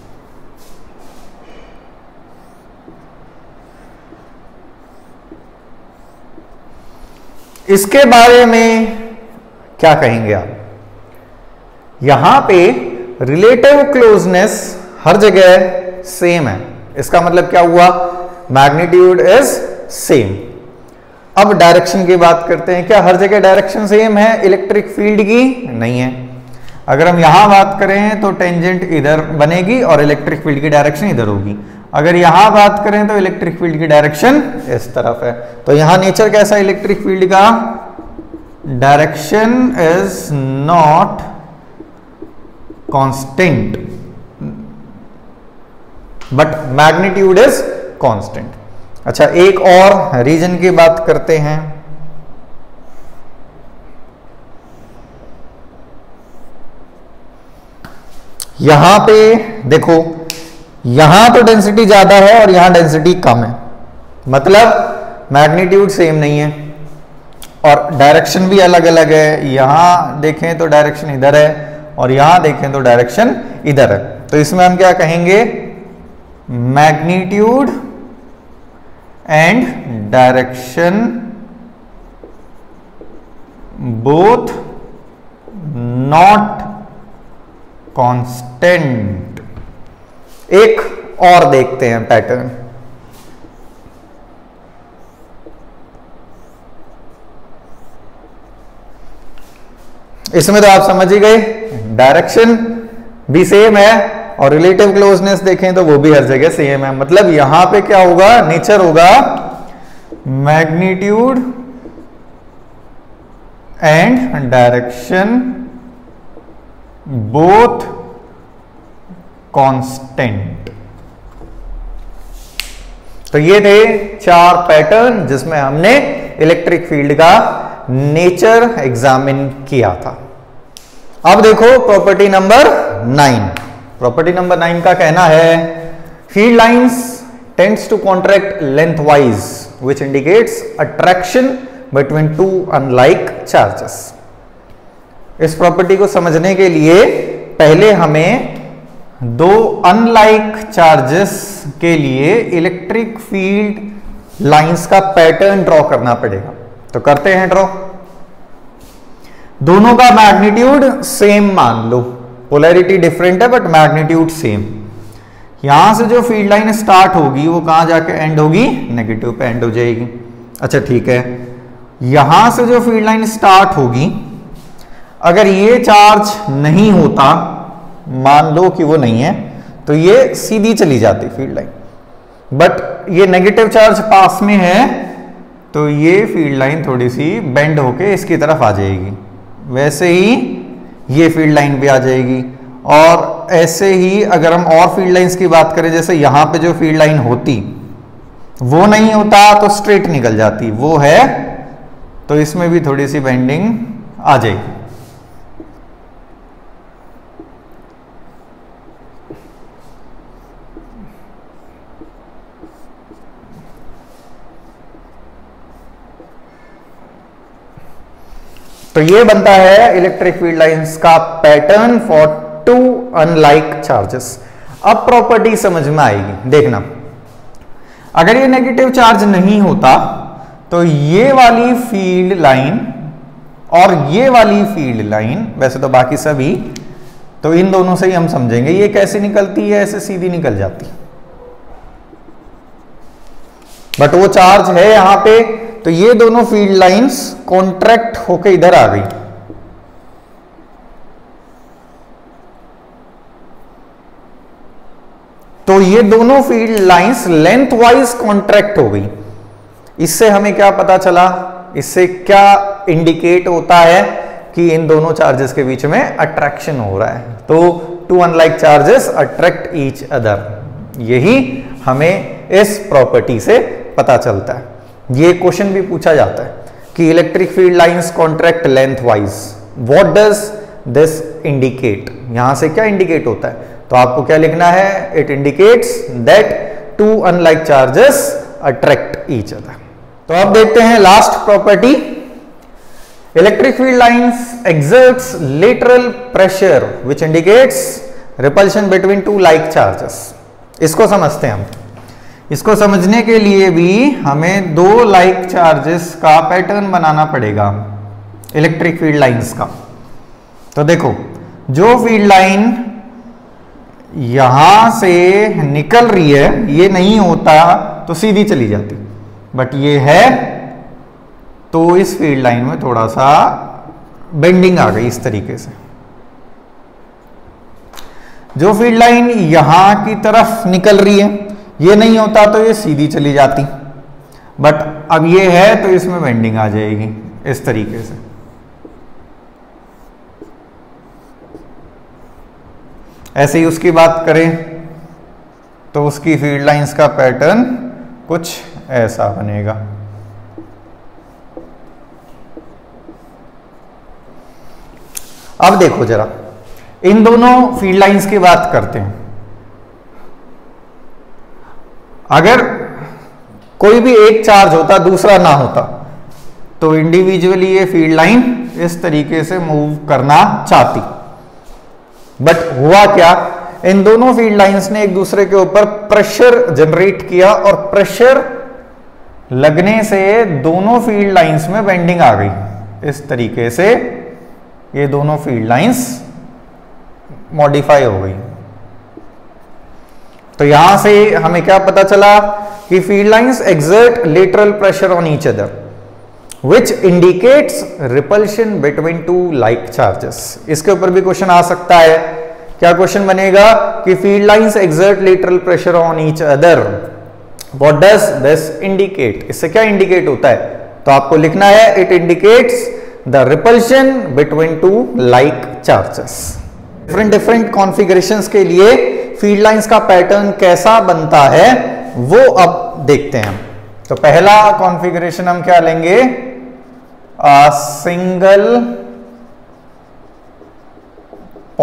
इसके बारे में क्या कहेंगे आप? यहां पे रिलेटिव क्लोजनेस हर जगह सेम है, इसका मतलब क्या हुआ, मैग्नीट्यूड इज सेम। अब डायरेक्शन की बात करते हैं। क्या हर जगह डायरेक्शन सेम है इलेक्ट्रिक फील्ड की? नहीं है। अगर हम यहां बात करें तो टेंजेंट इधर बनेगी और इलेक्ट्रिक फील्ड की डायरेक्शन इधर होगी। अगर यहां बात करें तो इलेक्ट्रिक फील्ड की डायरेक्शन इस तरफ है। तो यहां नेचर कैसा है इलेक्ट्रिक फील्ड का, direction is not constant but magnitude is constant. अच्छा, एक और रीजन की बात करते हैं। यहां पे देखो, यहां तो डेंसिटी ज्यादा है और यहां डेंसिटी कम है, मतलब मैग्नीट्यूड सेम नहीं है और डायरेक्शन भी अलग अलग है। यहां देखें तो डायरेक्शन इधर है और यहां देखें तो डायरेक्शन इधर है। तो इसमें हम क्या कहेंगे, magnitude and direction both not constant. एक और देखते हैं पैटर्न। इसमें तो आप समझ ही गए, डायरेक्शन भी सेम है और रिलेटिव क्लोजनेस देखें तो वो भी हर जगह सेम है। मतलब यहां पे क्या होगा, नेचर होगा magnitude and direction both constant. तो ये थे 4 पैटर्न जिसमें हमने इलेक्ट्रिक फील्ड का नेचर एग्जामिन किया था। अब देखो प्रॉपर्टी नंबर 9। प्रॉपर्टी नंबर 9 का कहना है, field lines tends to contract length wise which indicates attraction between two unlike charges. इस प्रॉपर्टी को समझने के लिए पहले हमें दो अनलाइक चार्जेस के लिए इलेक्ट्रिक फील्ड लाइंस का पैटर्न ड्रॉ करना पड़ेगा। तो करते हैं ड्रॉ। दोनों का मैग्नीट्यूड सेम मान लो, पोलैरिटी डिफरेंट है बट मैग्नीट्यूड सेम। यहां से जो फील्ड लाइन स्टार्ट होगी वो कहां जाके एंड होगी, नेगेटिव पे एंड हो जाएगी। अच्छा ठीक है, यहां से जो फील्ड लाइन स्टार्ट होगी, अगर ये चार्ज नहीं होता, मान लो कि वो नहीं है, तो ये सीधी चली जाती फील्ड लाइन। बट ये नेगेटिव चार्ज पास में है तो ये फील्ड लाइन थोड़ी सी बेंड होके इसकी तरफ आ जाएगी। वैसे ही ये फील्ड लाइन भी आ जाएगी। और ऐसे ही अगर हम और फील्ड लाइंस की बात करें, जैसे यहां पे जो फील्ड लाइन होती वो नहीं होता तो स्ट्रेट निकल जाती, वो है तो इसमें भी थोड़ी सी बेंडिंग आ जाएगी। तो ये बनता है इलेक्ट्रिक फील्ड लाइंस का pattern for two unlike charges. अब प्रॉपर्टी समझ में आएगी, देखना। अगर ये नेगेटिव चार्ज नहीं होता तो ये वाली फील्ड लाइन और ये वाली फील्ड लाइन, वैसे तो बाकी सभी, तो इन दोनों से ही हम समझेंगे ये कैसे निकलती है, ऐसे सीधी निकल जाती। बट वो चार्ज है यहां पे, तो ये दोनों फील्ड लाइंस कॉन्ट्रैक्ट होके इधर आ गई। तो ये दोनों field lines length wise contract हो गई। इससे हमें क्या पता चला, इससे क्या इंडिकेट होता है कि इन दोनों चार्जेस के बीच में अट्रैक्शन हो रहा है। तो two unlike charges attract each other, यही हमें इस प्रॉपर्टी से पता चलता है। ये क्वेश्चन भी पूछा जाता है कि electric field lines contract length wise, what does this indicate, यहां से क्या इंडिकेट होता है। तो आपको क्या लिखना है, it indicates that two unlike charges attract each other. तो अब देखते हैं last property, electric field lines exerts lateral pressure which indicates repulsion between two like charges. इसको समझते हैं हम। इसको समझने के लिए भी हमें दो लाइक चार्जेस का पैटर्न बनाना पड़ेगा इलेक्ट्रिक फील्ड लाइंस का। तो देखो, जो फील्ड लाइन यहां से निकल रही है, ये नहीं होता तो सीधी चली जाती, बट ये है तो इस फील्ड लाइन में थोड़ा सा बेंडिंग आ गई इस तरीके से। जो फील्ड लाइन यहां की तरफ निकल रही है, ये नहीं होता तो ये सीधी चली जाती, बट अब ये है तो इसमें बेंडिंग आ जाएगी इस तरीके से। ऐसे ही उसकी बात करें तो उसकी फील्ड लाइंस का पैटर्न कुछ ऐसा बनेगा। अब देखो जरा, इन दोनों फील्ड लाइंस की बात करते हैं। अगर कोई भी एक चार्ज होता दूसरा ना होता तो इंडिविजुअली ये फील्ड लाइन इस तरीके से मूव करना चाहती, बट हुआ क्या, इन दोनों फील्ड लाइंस ने एक दूसरे के ऊपर प्रेशर जनरेट किया और प्रेशर लगने से दोनों फील्ड लाइंस में बेंडिंग आ गई। इस तरीके से ये दोनों फील्ड लाइंस मॉडिफाई हो गई। तो यहां से हमें क्या पता चला कि field lines exert lateral pressure on each other which indicates repulsion between two like charges. इसके ऊपर भी क्वेश्चन आ सकता है। क्या क्वेश्चन बनेगा कि field lines exert lateral pressure on each other, what does this indicate. इससे क्या इंडिकेट होता है, तो आपको लिखना है it indicates the repulsion between two like charges. Different configurations के लिए फील्ड लाइंस का पैटर्न कैसा बनता है वो अब देखते हैं। तो पहला कॉन्फ़िगरेशन हम क्या लेंगे, सिंगल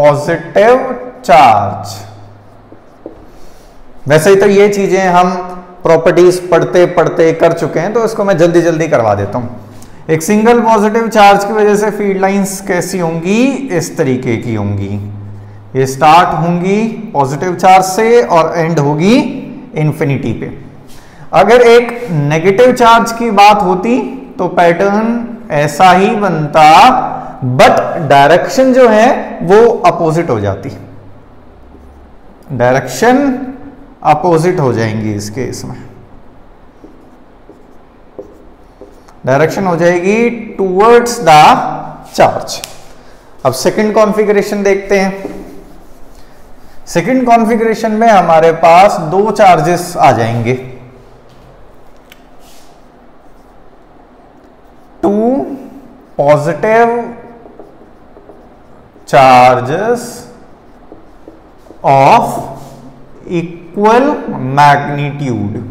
पॉजिटिव चार्ज। वैसे ही तो ये चीजें हम प्रॉपर्टीज पढ़ते पढ़ते कर चुके हैं, तो इसको मैं जल्दी जल्दी करवा देता हूं। एक सिंगल पॉजिटिव चार्ज की वजह से फील्ड लाइंस कैसी होंगी, इस तरीके की होंगी। ये स्टार्ट होंगी पॉजिटिव चार्ज से और एंड होगी इंफिनिटी पे। अगर एक नेगेटिव चार्ज की बात होती तो पैटर्न ऐसा ही बनता, बट डायरेक्शन जो है वो अपोजिट हो जाती, डायरेक्शन अपोजिट हो जाएंगी। इस केस में डायरेक्शन हो जाएगी टूवर्ड्स द चार्ज। अब सेकंड कॉन्फ़िगरेशन देखते हैं। सेकंड कॉन्फ़िगरेशन में हमारे पास दो चार्जेस आ जाएंगे, two positive charges of equal magnitude.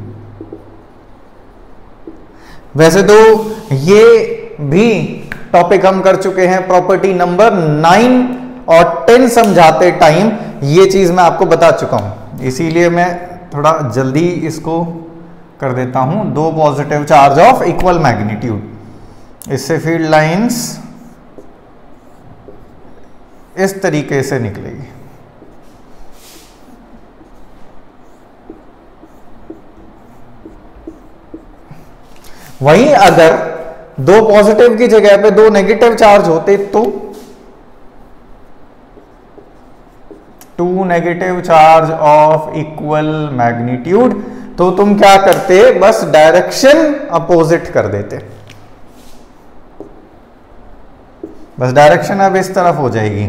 वैसे तो ये भी टॉपिक हम कर चुके हैं प्रॉपर्टी नंबर 9 और 10 समझाते टाइम, ये चीज मैं आपको बता चुका हूं, इसीलिए मैं थोड़ा जल्दी इसको कर देता हूं। दो positive charge of equal magnitude, इससे फील्ड लाइंस इस तरीके से निकलेगी। वहीं अगर दो पॉजिटिव की जगह पे दो नेगेटिव चार्ज होते तो two negative charge of equal magnitude, तो तुम क्या करते, बस डायरेक्शन अपोजिट कर देते, बस डायरेक्शन अब इस तरफ हो जाएगी,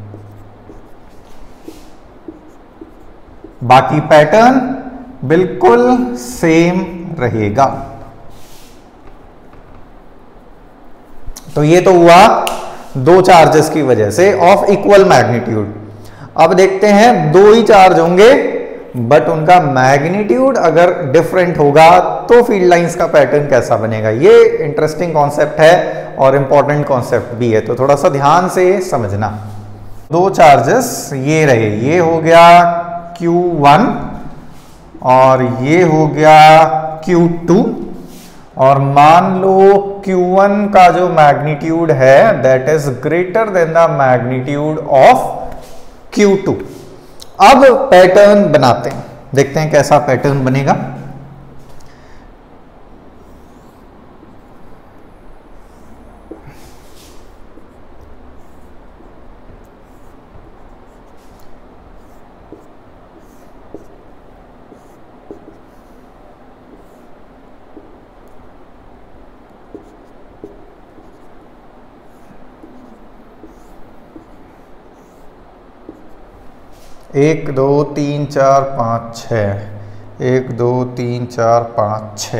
बाकी पैटर्न बिल्कुल सेम रहेगा। तो ये तो हुआ दो चार्जेस की वजह से ऑफ इक्वल मैग्नीट्यूड। अब देखते हैं दो ही चार्ज होंगे बट उनका मैग्नीट्यूड अगर डिफरेंट होगा तो फील्ड लाइंस का पैटर्न कैसा बनेगा। ये इंटरेस्टिंग कॉन्सेप्ट है और इंपॉर्टेंट कॉन्सेप्ट भी है, तो थोड़ा सा ध्यान से समझना। दो चार्जेस ये रहे, ये हो गया Q1 और ये हो गया Q2, और मान लो Q1 का जो मैग्नीट्यूड है that is greater than the magnitude of Q2। अब पैटर्न बनाते हैं, देखते हैं कैसा पैटर्न बनेगा। एक दो तीन चार पाँच छः, एक दो तीन चार पाँच छः।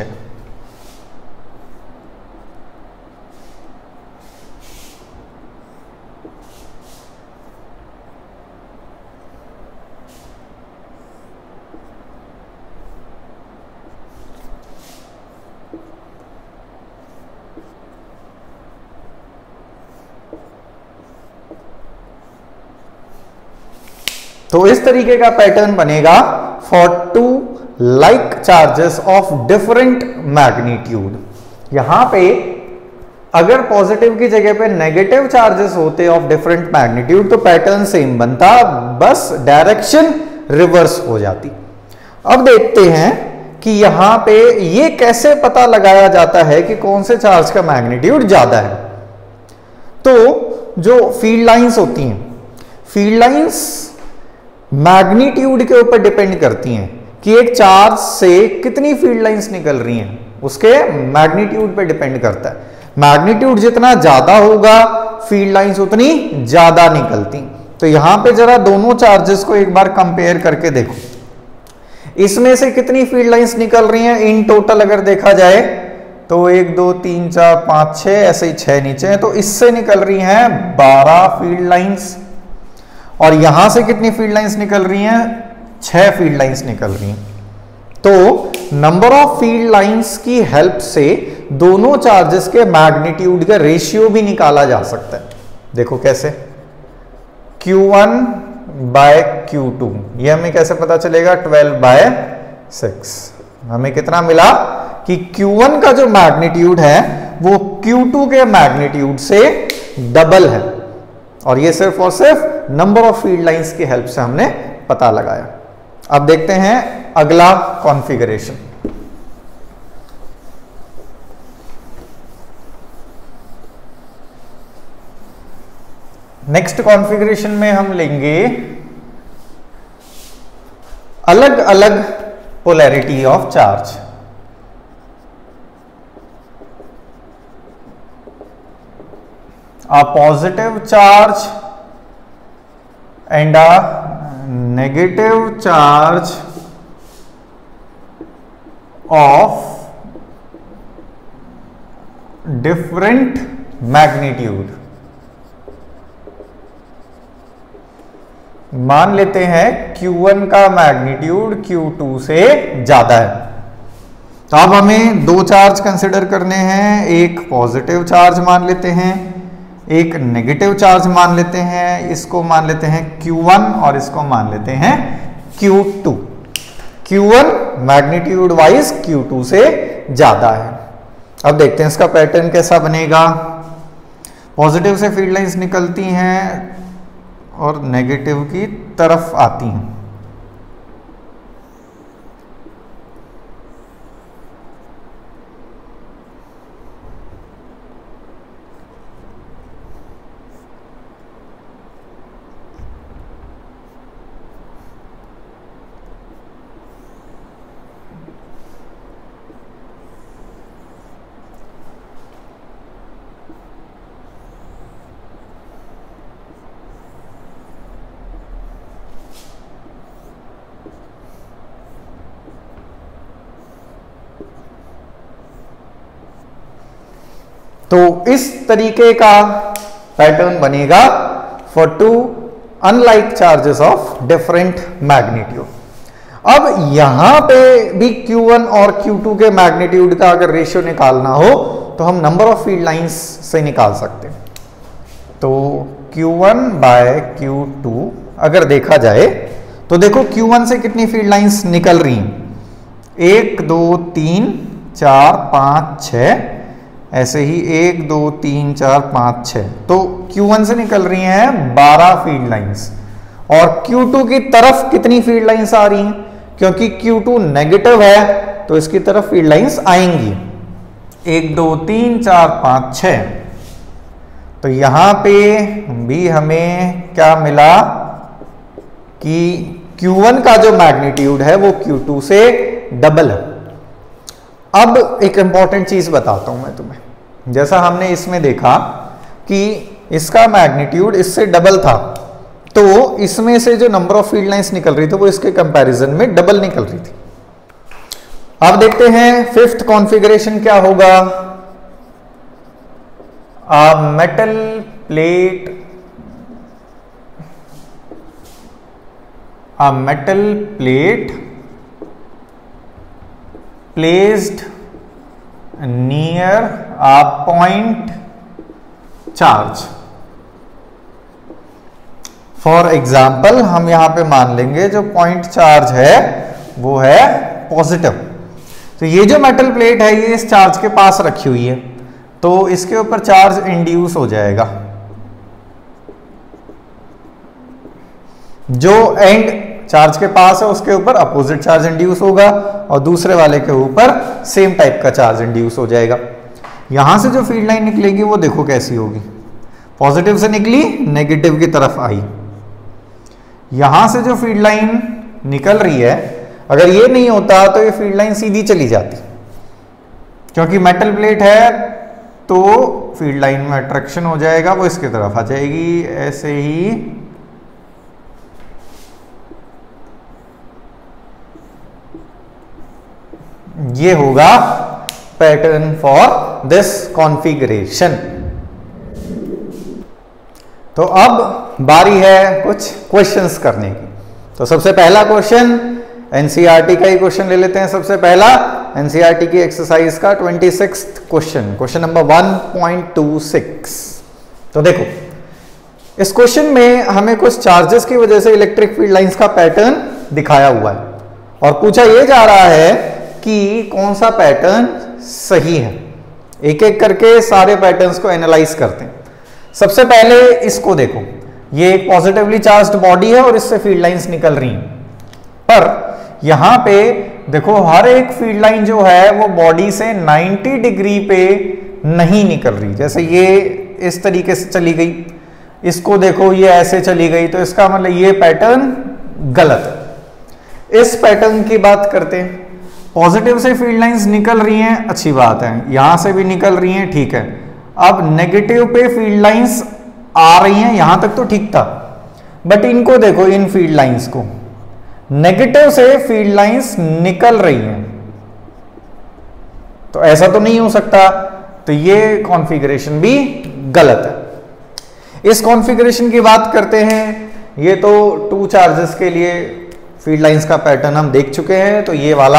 तो इस तरीके का पैटर्न बनेगा for two like charges of different magnitude. यहां पे अगर पॉजिटिव की जगह पे नेगेटिव चार्जेस होते ऑफ डिफरेंट मैग्नीट्यूड तो पैटर्न सेम बनता, बस डायरेक्शन रिवर्स हो जाती। अब देखते हैं कि यहां पे ये कैसे पता लगाया जाता है कि कौन से चार्ज का मैग्नीट्यूड ज्यादा है। तो जो फील्ड लाइंस होती हैं, फील्ड लाइंस मैग्नीट्यूड के ऊपर डिपेंड करती हैं कि एक चार्ज से कितनी फील्ड लाइंस निकल रही हैं, उसके मैग्नीट्यूड पे डिपेंड करता है। मैग्नीट्यूड जितना ज्यादा होगा फील्ड लाइंस उतनी ज्यादा निकलती। तो यहां पे जरा दोनों चार्जेस को एक बार कंपेयर करके देखो, इसमें से कितनी फील्ड लाइंस निकल रही हैं इन टोटल अगर देखा जाए तो 1 2 3 4 5 6, ऐसे ही 6 नीचे हैं, तो इससे निकल रही हैं 12 फील्ड लाइंस, और यहां से कितनी फील्ड लाइंस निकल रही हैं, 6 फील्ड लाइंस निकल रही हैं। तो नंबर ऑफ फील्ड लाइंस की हेल्प से दोनों चार्जेस के मैग्नीट्यूड का रेशियो भी निकाला जा सकता है। देखो कैसे, Q1 बाय Q2, ये हमें कैसे पता चलेगा, 12/6। हमें कितना मिला कि Q1 का जो मैग्नीट्यूड है वो Q2 के मैग्नीट्यूड से डबल है, और ये सिर्फ और सिर्फ नंबर ऑफ फील्ड लाइंस की हेल्प से हमने पता लगाया। अब देखते हैं अगला कॉन्फ़िगरेशन। नेक्स्ट कॉन्फ़िगरेशन में हम लेंगे अलग अलग polarity of charge. A positive charge and a negative charge of different magnitude। मान लेते हैं Q1 का मैग्नीट्यूड Q2 से ज्यादा है। तो अब हमें दो चार्ज कंसिडर करने हैं, एक पॉजिटिव चार्ज मान लेते हैं, एक नेगेटिव चार्ज मान लेते हैं। इसको मान लेते हैं Q1 और इसको मान लेते हैं Q2। Q1 magnitude wise Q2 से ज्यादा है। अब देखते हैं इसका पैटर्न कैसा बनेगा। पॉजिटिव से फील्ड लाइंस निकलती हैं और नेगेटिव की तरफ आती हैं। तो इस तरीके का पैटर्न बनेगा for two unlike charges of different magnitude. अब यहां पे भी Q1 और Q2 के मैग्नीट्यूड का अगर रेशियो निकालना हो तो हम नंबर ऑफ फील्ड लाइंस से निकाल सकते हैं। तो Q1 बाय Q2 अगर देखा जाए तो देखो Q1 से कितनी फील्ड लाइंस निकल रही हैं, 1 2 3 4 5 6, ऐसे ही 1 2 3 4 5 6। तो Q1 से निकल रही हैं 12 फील्ड लाइंस, और Q2 की तरफ कितनी फील्ड लाइंस आ रही हैं, क्योंकि Q2 नेगेटिव है तो इसकी तरफ फील्ड लाइंस आएंगी 1 2 3 4 5 6। तो यहां पे भी हमें क्या मिला कि Q1 का जो मैग्नीट्यूड है वो Q2 से डबल है। अब एक इंपॉर्टेंट चीज बताता हूं मैं तुम्हें। जैसा हमने इसमें देखा कि इसका मैग्नीट्यूड इससे डबल था, तो इसमें से जो नंबर ऑफ फील्ड लाइंस निकल रही थी वो इसके कंपैरिजन में डबल निकल रही थी। अब देखते हैं फिफ्थ कॉन्फ़िगरेशन क्या होगा। A metal plate placed near a point charge। For example हम यहां पे मान लेंगे जो पॉइंट चार्ज है वो है पॉजिटिव। तो ये जो मेटल प्लेट है ये इस चार्ज के पास रखी हुई है, तो इसके ऊपर चार्ज इंड्यूस हो जाएगा। जो एंड चार्ज के पास है उसके ऊपर अपोजिट चार्ज इंड्यूस होगा और दूसरे वाले के ऊपर सेम टाइप का चार्ज इंड्यूस हो जाएगा। यहां से जो फील्ड लाइन निकलेगी वो देखो कैसी होगी, पॉजिटिव से निकली नेगेटिव की तरफ आई। यहां से जो फील्ड लाइन निकल रही है, अगर ये नहीं होता तो ये फील्ड लाइन सीधी चली जाती, क्योंकि मेटल प्लेट है तो फील्ड लाइन में अट्रैक्शन हो जाएगा, वो इसकी तरफ आ जाएगी। ऐसे ही ये होगा पैटर्न फॉर दिस कॉन्फ़िगरेशन। तो अब बारी है कुछ क्वेश्चंस करने की। तो सबसे पहला क्वेश्चन एनसीईआरटी का ही क्वेश्चन ले लेते हैं। सबसे पहला एनसीईआरटी की एक्सरसाइज का 26th क्वेश्चन नंबर 1.26। तो देखो इस क्वेश्चन में हमें कुछ चार्जेस की वजह से इलेक्ट्रिक फील्ड लाइंस का पैटर्न दिखाया हुआ है और पूछा यह जा रहा है कि कौन सा पैटर्न सही है। एक एक करके सारे पैटर्न्स को एनालाइज करते हैं। सबसे पहले इसको देखो, ये एक पॉजिटिवली चार्ज्ड बॉडी है और इससे फील्ड लाइंस निकल रही हैं, पर यहां पे देखो हर एक फील्ड लाइन जो है वो बॉडी से 90 डिग्री पे नहीं निकल रही। जैसे ये इस तरीके से चली गई, इसको देखो ये ऐसे चली गई, तो इसका मतलब ये पैटर्न गलत है। इस पैटर्न की बात करते हैं। पॉजिटिव से फील्ड लाइंस निकल रही हैं, अच्छी बात है, यहां से भी निकल रही हैं, ठीक है। अब नेगेटिव पे फील्ड लाइंस आ रही हैं, यहां तक तो ठीक था, बट इनको देखो, इन फील्ड लाइंस को, नेगेटिव से फील्ड लाइंस निकल रही हैं, तो ऐसा तो नहीं हो सकता, तो ये कॉन्फ़िगरेशन भी गलत है। इस कॉन्फ़िगरेशन की बात करते हैं। ये तो 2 चार्जेस के लिए फील्ड लाइंस का पैटर्न हम देख चुके हैं, तो ये वाला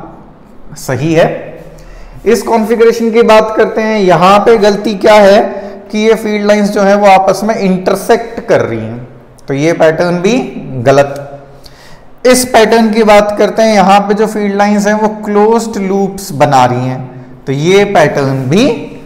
सही है। इस कॉन्फ़िगरेशन की बात करते हैं। यहां पे गलती क्या है कि ये फील्ड लाइंस जो है वो आपस में इंटरसेक्ट कर रही हैं, तो ये पैटर्न भी गलत। इस पैटर्न की बात करते हैं। यहां पे जो फील्ड लाइंस हैं वो क्लोज्ड लूप्स बना रही हैं, तो ये पैटर्न भी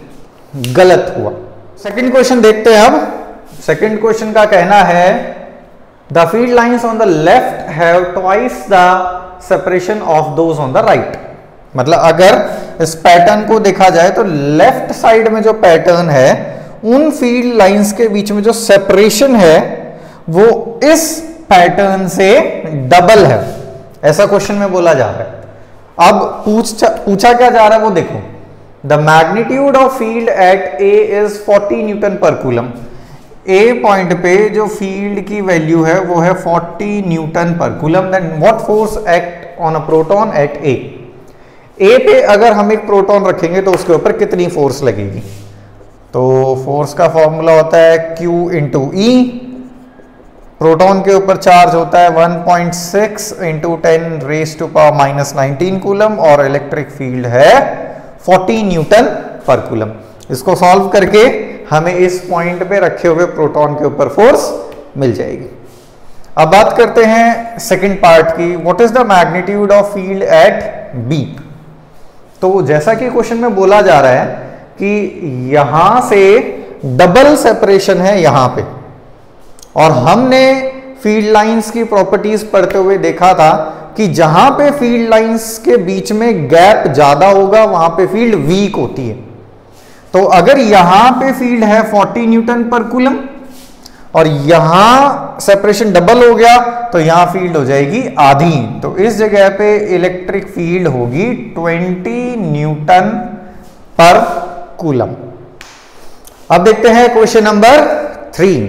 गलत हुआ। सेकंड क्वेश्चन देखते हैं। अब सेकंड क्वेश्चन का कहना है the field lines on the left have twice the separation of those on the right. मतलब अगर इस पैटर्न को देखा जाए तो लेफ्ट साइड में जो पैटर्न है उन फील्ड लाइंस के बीच में जो सेपरेशन है वो इस पैटर्न से डबल है, ऐसा क्वेश्चन में बोला जा रहा है। अब पूछा क्या जा रहा है वो देखो। The magnitude of field at A is 40 newton per coulomb. A point पे जो फील्ड की वैल्यू है वो है 40 newton per coulomb. Then what force act on a proton at A. A पे अगर हम एक प्रोटॉन रखेंगे तो उसके ऊपर कितनी फोर्स लगेगी? तो फोर्स का फॉर्मूला होता है Q इंटू ई। प्रोटॉन के ऊपर चार्ज होता है 1.6 into 10 raise to power minus 19 coulomb और इलेक्ट्रिक फील्ड है 40 न्यूटन पर कूलम। इसको सॉल्व करके हमें इस पॉइंट पे रखे हुए प्रोटॉन के ऊपर फोर्स मिल जाएगी। अब बात करते हैं सेकंड पार्ट की। What is the magnitude of field at B. तो जैसा कि क्वेश्चन में बोला जा रहा है कि यहां से डबल सेपरेशन है यहां पे, और हमने फील्ड लाइंस की प्रॉपर्टीज पढ़ते हुए देखा था कि जहां पे फील्ड लाइंस के बीच में गैप ज्यादा होगा वहां पे फील्ड वीक होती है। तो अगर यहां पे फील्ड है 40 न्यूटन पर कूलम और यहां सेपरेशन डबल हो गया तो यहां फील्ड हो जाएगी आधी, तो इस जगह पे इलेक्ट्रिक फील्ड होगी 20 न्यूटन पर कूलम। अब देखते हैं question number 3।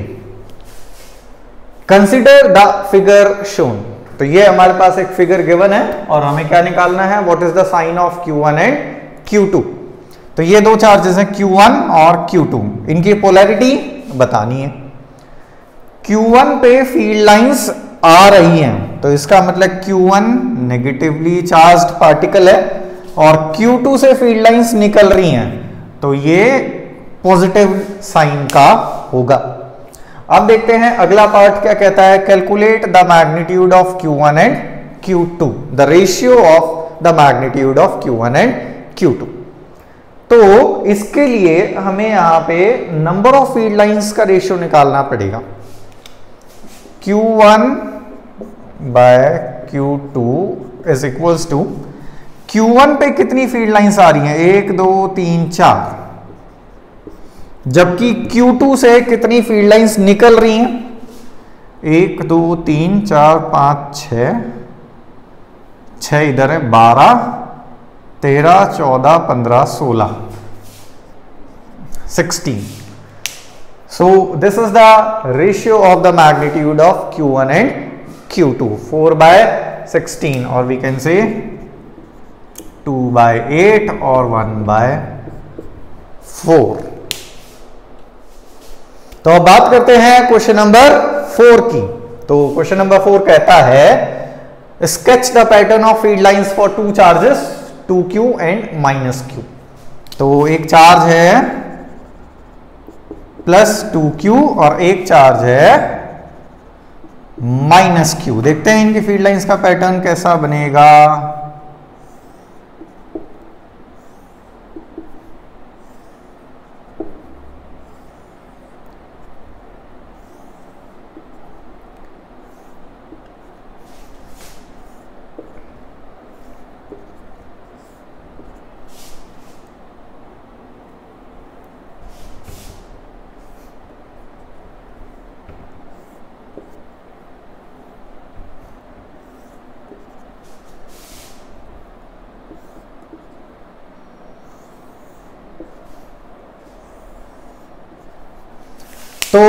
Consider the figure shown. तो ये हमारे पास एक फिगर गिवन है और हमें क्या निकालना है, what is the sign of Q1 and Q2। तो ये दो चार्जेस हैं Q1 और Q2, इनकी पोलैरिटी बतानी है। Q1 पे फील्ड लाइंस आ रही हैं, तो इसका मतलब Q1 नेगेटिवली चार्ज्ड पार्टिकल है और Q2 से फील्ड लाइंस निकल रही हैं, तो ये पॉजिटिव साइन का होगा। अब देखते हैं अगला पार्ट क्या कहता है। Calculate the magnitude of Q1 and Q2, the ratio of the magnitude of Q1 and Q2। तो इसके लिए हमें यहां पे नंबर ऑफ फील्ड लाइंस का रेशियो निकालना पड़ेगा। Q1 bye Q2 is equals to, Q1 पे कितनी फील्ड लाइंस आ रही हैं, 1 2 3 4, जबकि Q2 से कितनी फील्ड लाइंस निकल रही हैं, 1 2 3 4 5 6 इधर है, 12 13 14 15 16 16। So this is the ratio of the magnitude of Q1 and Q2, 4 by 16, or we can say 2 by 8 or 1 by 4। तो अब बात करते हैं क्वेश्चन नंबर 4 की। तो क्वेश्चन नंबर 4 कहता है sketch the pattern of field lines for 2 charges 2Q and -Q। तो एक चार्ज है +2Q और एक चार्ज है -Q। देखते हैं इनकी फील्ड लाइंस का पैटर्न कैसा बनेगा।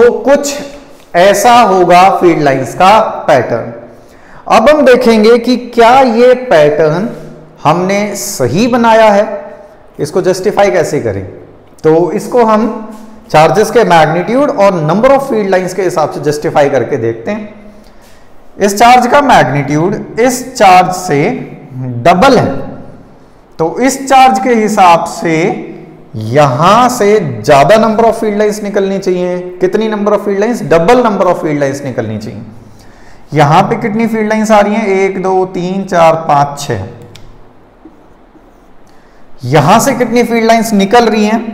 तो कुछ ऐसा होगा फील्ड लाइंस का पैटर्न। अब हम देखेंगे कि क्या ये पैटर्न हमने सही बनाया है, इसको जस्टिफाई कैसे करें। तो इसको हम चार्जेस के मैग्नीट्यूड और नंबर ऑफ फील्ड लाइंस के हिसाब से जस्टिफाई करके देखते हैं। इस चार्ज का मैग्नीट्यूड इस चार्ज से डबल है, तो इस चार्ज के हिसाब से यहां से ज्यादा नंबर ऑफ फील्ड लाइंस निकलनी चाहिए। कितनी number of field lines? Double number of field lines निकलनी चाहिए। यहां पे कितनी फील्ड लाइंस आ रही हैं? 1 2 3 4 5 6। यहां से कितनी फील्ड लाइंस निकल रही हैं?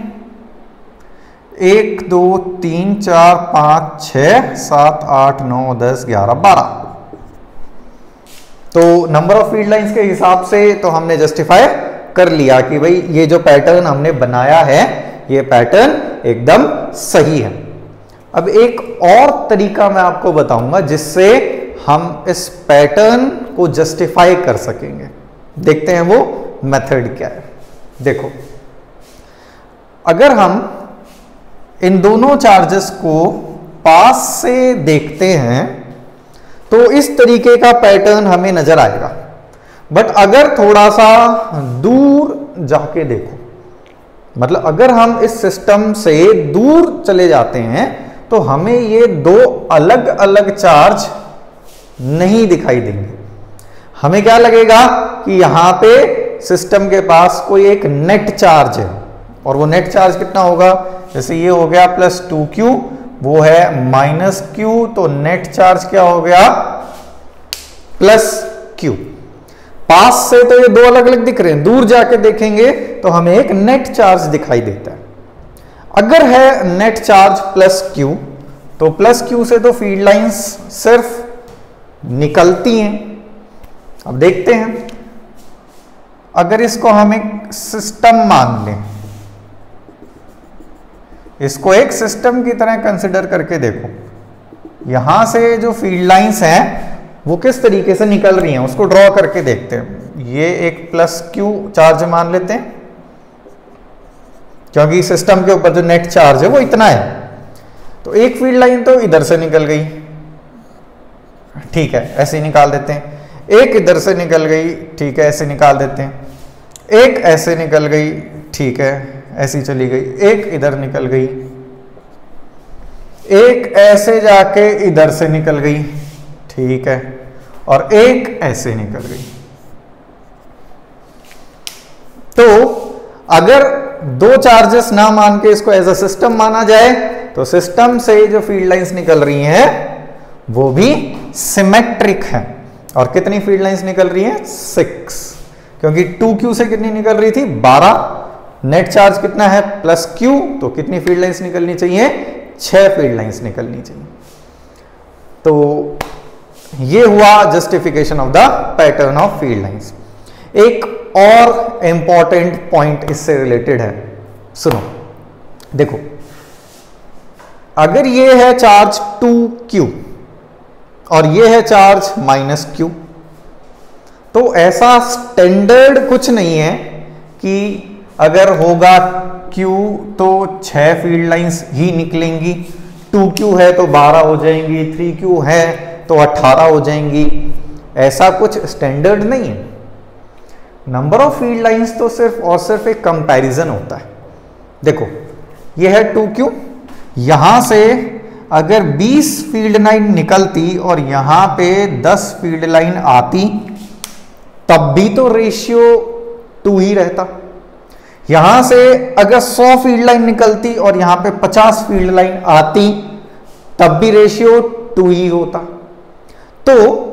1 2 3 4 5 6 7 8 9 10 11 12। तो नंबर ऑफ फील्ड लाइंस के हिसाब से तो हमने जस्टिफाई कर लिया कि भाई ये जो पैटर्न हमने बनाया है ये पैटर्न एकदम सही है। अब एक और तरीका मैं आपको बताऊंगा जिससे हम इस पैटर्न को जस्टिफाई कर सकेंगे। देखते हैं वो मेथड क्या है। देखो, अगर हम इन दोनों चार्जेस को पास से देखते हैं तो इस तरीके का पैटर्न हमें नजर आएगा। बट अगर थोड़ा सा दूर जाके देखो, मतलब अगर हम इस सिस्टम से दूर चले जाते हैं तो हमें ये दो अलग अलग चार्ज नहीं दिखाई देंगे। हमें क्या लगेगा कि यहां पे सिस्टम के पास कोई एक नेट चार्ज है, और वो नेट चार्ज कितना होगा? जैसे ये हो गया +2q, वो है -q, तो नेट चार्ज क्या हो गया? +q। पास से तो ये दो अलग अलग दिख रहे हैं, दूर जाके देखेंगे तो हमें एक नेट चार्ज दिखाई देता है। अगर है नेट चार्ज +q, तो +q से तो फील्ड लाइंस सिर्फ निकलती हैं। अब देखते हैं, अगर इसको हम एक सिस्टम मान लें, इसको एक सिस्टम की तरह कंसिडर करके देखो, यहां से जो फील्ड लाइंस हैं वो किस तरीके से निकल रही हैं उसको ड्रॉ करके देखते हैं। ये एक +q चार्ज मान लेते हैं, क्योंकि सिस्टम के ऊपर जो नेट चार्ज है वो इतना है। तो एक फील्ड लाइन तो इधर से निकल गई, ठीक है, ऐसे ही निकाल देते हैं। एक इधर से निकल गई, ठीक है, ऐसे निकाल देते हैं। एक ऐसे निकल गई, ठीक है, ऐसी चली गई। एक इधर निकल गई, एक ऐसे जाके इधर से निकल गई, ठीक है, और एक ऐसे निकल गई। तो अगर दो चार्जेस ना मान के इसको एज अ सिस्टम माना जाए तो सिस्टम से जो फील्ड लाइंस निकल रही हैं वो भी सिमेट्रिक है। और कितनी फील्ड लाइंस निकल रही हैं? 6, क्योंकि 2q से कितनी निकल रही थी? 12। नेट चार्ज कितना है? +q, तो कितनी फील्ड लाइंस निकलनी चाहिए? 6 फील्ड लाइंस निकलनी चाहिए। तो ये हुआ justification of the pattern of field lines. एक और इंपॉर्टेंट पॉइंट इससे रिलेटेड है, सुनो। देखो, अगर ये है चार्ज 2q और ये है चार्ज -q, तो ऐसा स्टैंडर्ड कुछ नहीं है कि अगर होगा q तो 6 फील्ड लाइंस ही निकलेंगी, 2q है तो 12 हो जाएंगी, 3q है तो 18 हो जाएंगी। ऐसा कुछ स्टैंडर्ड नहीं है। नंबर ऑफ फील्ड लाइंस तो सिर्फ और सिर्फ एक कंपैरिजन होता है। देखो, ये है 2q, यहां से अगर 20 फील्ड लाइन निकलती और यहां पे 10 फील्ड लाइन आती तब भी तो रेशियो 2 ही रहता। यहां से अगर 100 फील्ड लाइन निकलती और यहां पे 50 फील्ड लाइन आती तब भी रेशियो 2 ही होता। तो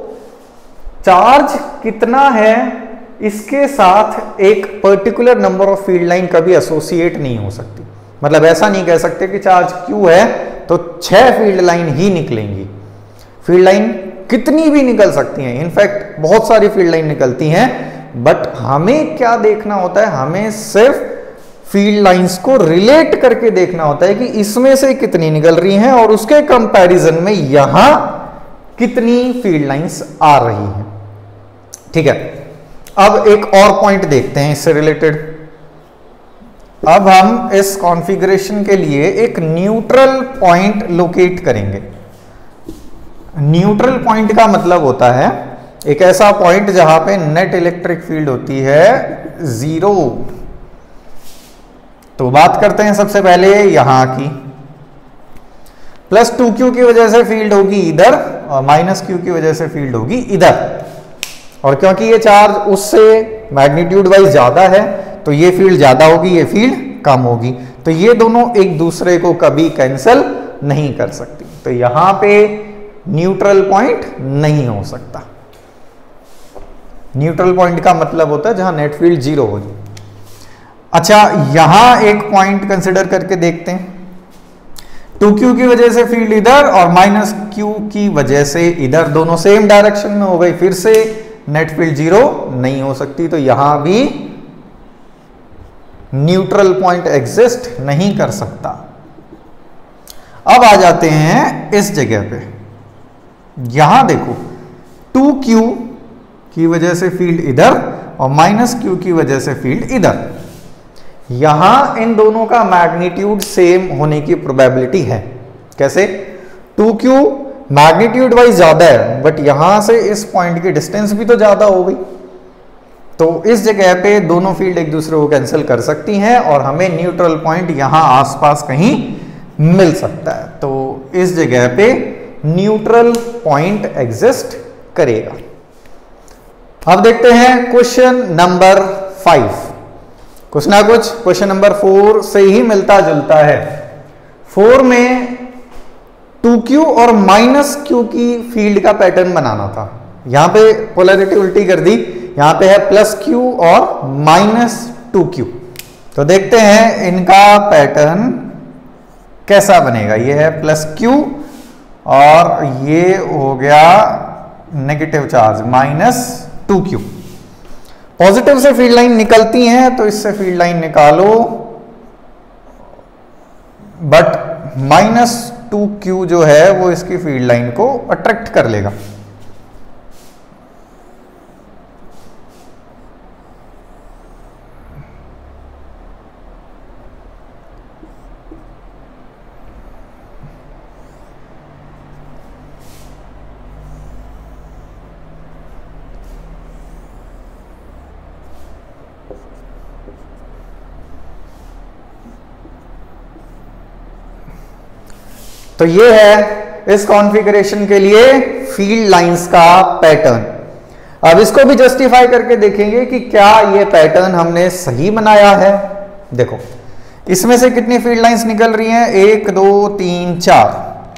चार्ज कितना है इसके साथ एक particular number of field line कभी एसोसिएट नहीं हो सकती। मतलब ऐसा नहीं कह सकते कि चार्ज Q है तो 6 फील्ड लाइन ही निकलेंगी। फील्ड लाइन कितनी भी निकल सकती हैं, इनफैक्ट बहुत सारी फील्ड लाइन निकलती हैं, बट हमें क्या देखना होता है? हमें सिर्फ फील्ड लाइंस को रिलेट करके देखना होता है कि इसमें से कितनी निकल रही हैं और उसके कंपैरिजन में यहां कितनी फील्ड लाइंस आ रही हैं। ठीक है, अब एक और पॉइंट देखते हैं इससे रिलेटेड। अब हम इस कॉन्फ़िगरेशन के लिए एक न्यूट्रल पॉइंट लोकेट करेंगे। न्यूट्रल पॉइंट का मतलब होता है एक ऐसा पॉइंट जहां पे नेट इलेक्ट्रिक फील्ड होती है 0। तो बात करते हैं सबसे पहले यहां की। +2q की वजह से फील्ड होगी इधर और -q की वजह से फील्ड होगी इधर। और क्योंकि ये चार्ज उससे मैग्नीट्यूड वाइज ज्यादा है तो ये फील्ड ज्यादा होगी, ये फील्ड कम होगी। तो ये दोनों एक दूसरे को कभी कैंसिल नहीं कर सकती। तो यहां पे न्यूट्रल पॉइंट नहीं हो सकता। न्यूट्रल पॉइंट का मतलब होता है जहां नेट फील्ड 0 हो जाए। अच्छा, यहां एक पॉइंट कंसिडर करके देखते हैं। 2q की वजह से फील्ड इधर और -q की वजह से इधर, दोनों सेम डायरेक्शन में हो गई। फिर से नेट फील्ड 0 नहीं हो सकती। तो यहां भी न्यूट्रल पॉइंट एग्जिस्ट नहीं कर सकता। अब आ जाते हैं इस जगह पे। यहां देखो 2q की वजह से फील्ड इधर और -q की वजह से फील्ड इधर। यहां इन दोनों का मैग्नीट्यूड सेम होने की प्रोबेबिलिटी है। कैसे? 2q मैग्नीट्यूड वाइज ज्यादा है बट यहां से इस पॉइंट की डिस्टेंस भी तो ज्यादा हो गई। तो इस जगह पे दोनों फील्ड एक दूसरे को कैंसिल कर सकती हैं और हमें न्यूट्रल पॉइंट यहां आसपास कहीं मिल सकता है। तो इस जगह पे न्यूट्रल पॉइंट एग्जिस्ट करेगा। अब देखते हैं क्वेश्चन नंबर 5। कुछ ना कुछ क्वेश्चन नंबर 4 से ही मिलता जुलता है। 4 में 2q और -q की फील्ड का पैटर्न बनाना था। यहां पे पोलैरिटी उल्टी कर दी। यहां पे है +q और -2q। तो देखते हैं इनका पैटर्न कैसा बनेगा। ये है +q और ये हो गया नेगेटिव चार्ज -2q। पॉजिटिव से फील्ड लाइन निकलती हैं तो इससे फील्ड लाइन निकालो, बट -2q जो है वो इसकी फील्ड लाइन को अट्रैक्ट कर लेगा। तो ये है इस कॉन्फ़िगरेशन के लिए फील्ड लाइंस का पैटर्न। अब इसको भी जस्टिफाई करके देखेंगे कि क्या ये पैटर्न हमने सही बनाया है। देखो इसमें से कितनी फील्ड लाइंस निकल रही हैं? 1 2 3 4।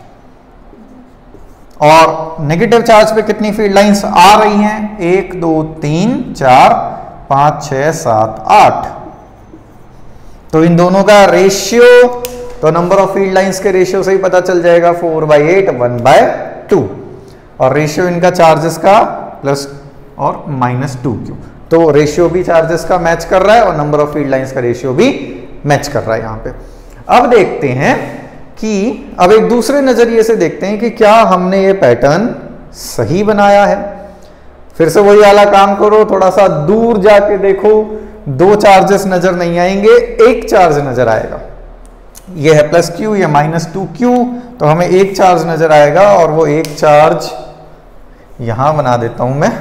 और नेगेटिव चार्ज पे कितनी फील्ड लाइंस आ रही हैं? 1 2 3 4 5 6 7 8। तो इन दोनों का रेशियो, तो नंबर ऑफ फील्ड लाइंस के रेशियो से ही पता चल जाएगा। 4/8 1/2। और रेशियो इनका चार्जेस का प्लस और -2q। तो रेशियो भी चार्जेस का मैच कर रहा है और नंबर ऑफ फील्ड लाइंस का रेशियो भी मैच कर रहा है यहां पे। अब देखते हैं कि अब एक दूसरे नजरिए से देखते हैं कि क्या हमने ये पैटर्न सही बनाया है। फिर से वही वाला काम करो, थोड़ा सा दूर जाके देखो। 2 चार्जेस नजर नहीं आएंगे, एक चार्ज नजर आएगा। ये है +q, ये -2q। तो हमें एक चार्ज नजर आएगा और वो एक चार्ज यहां बना देता हूं मैं,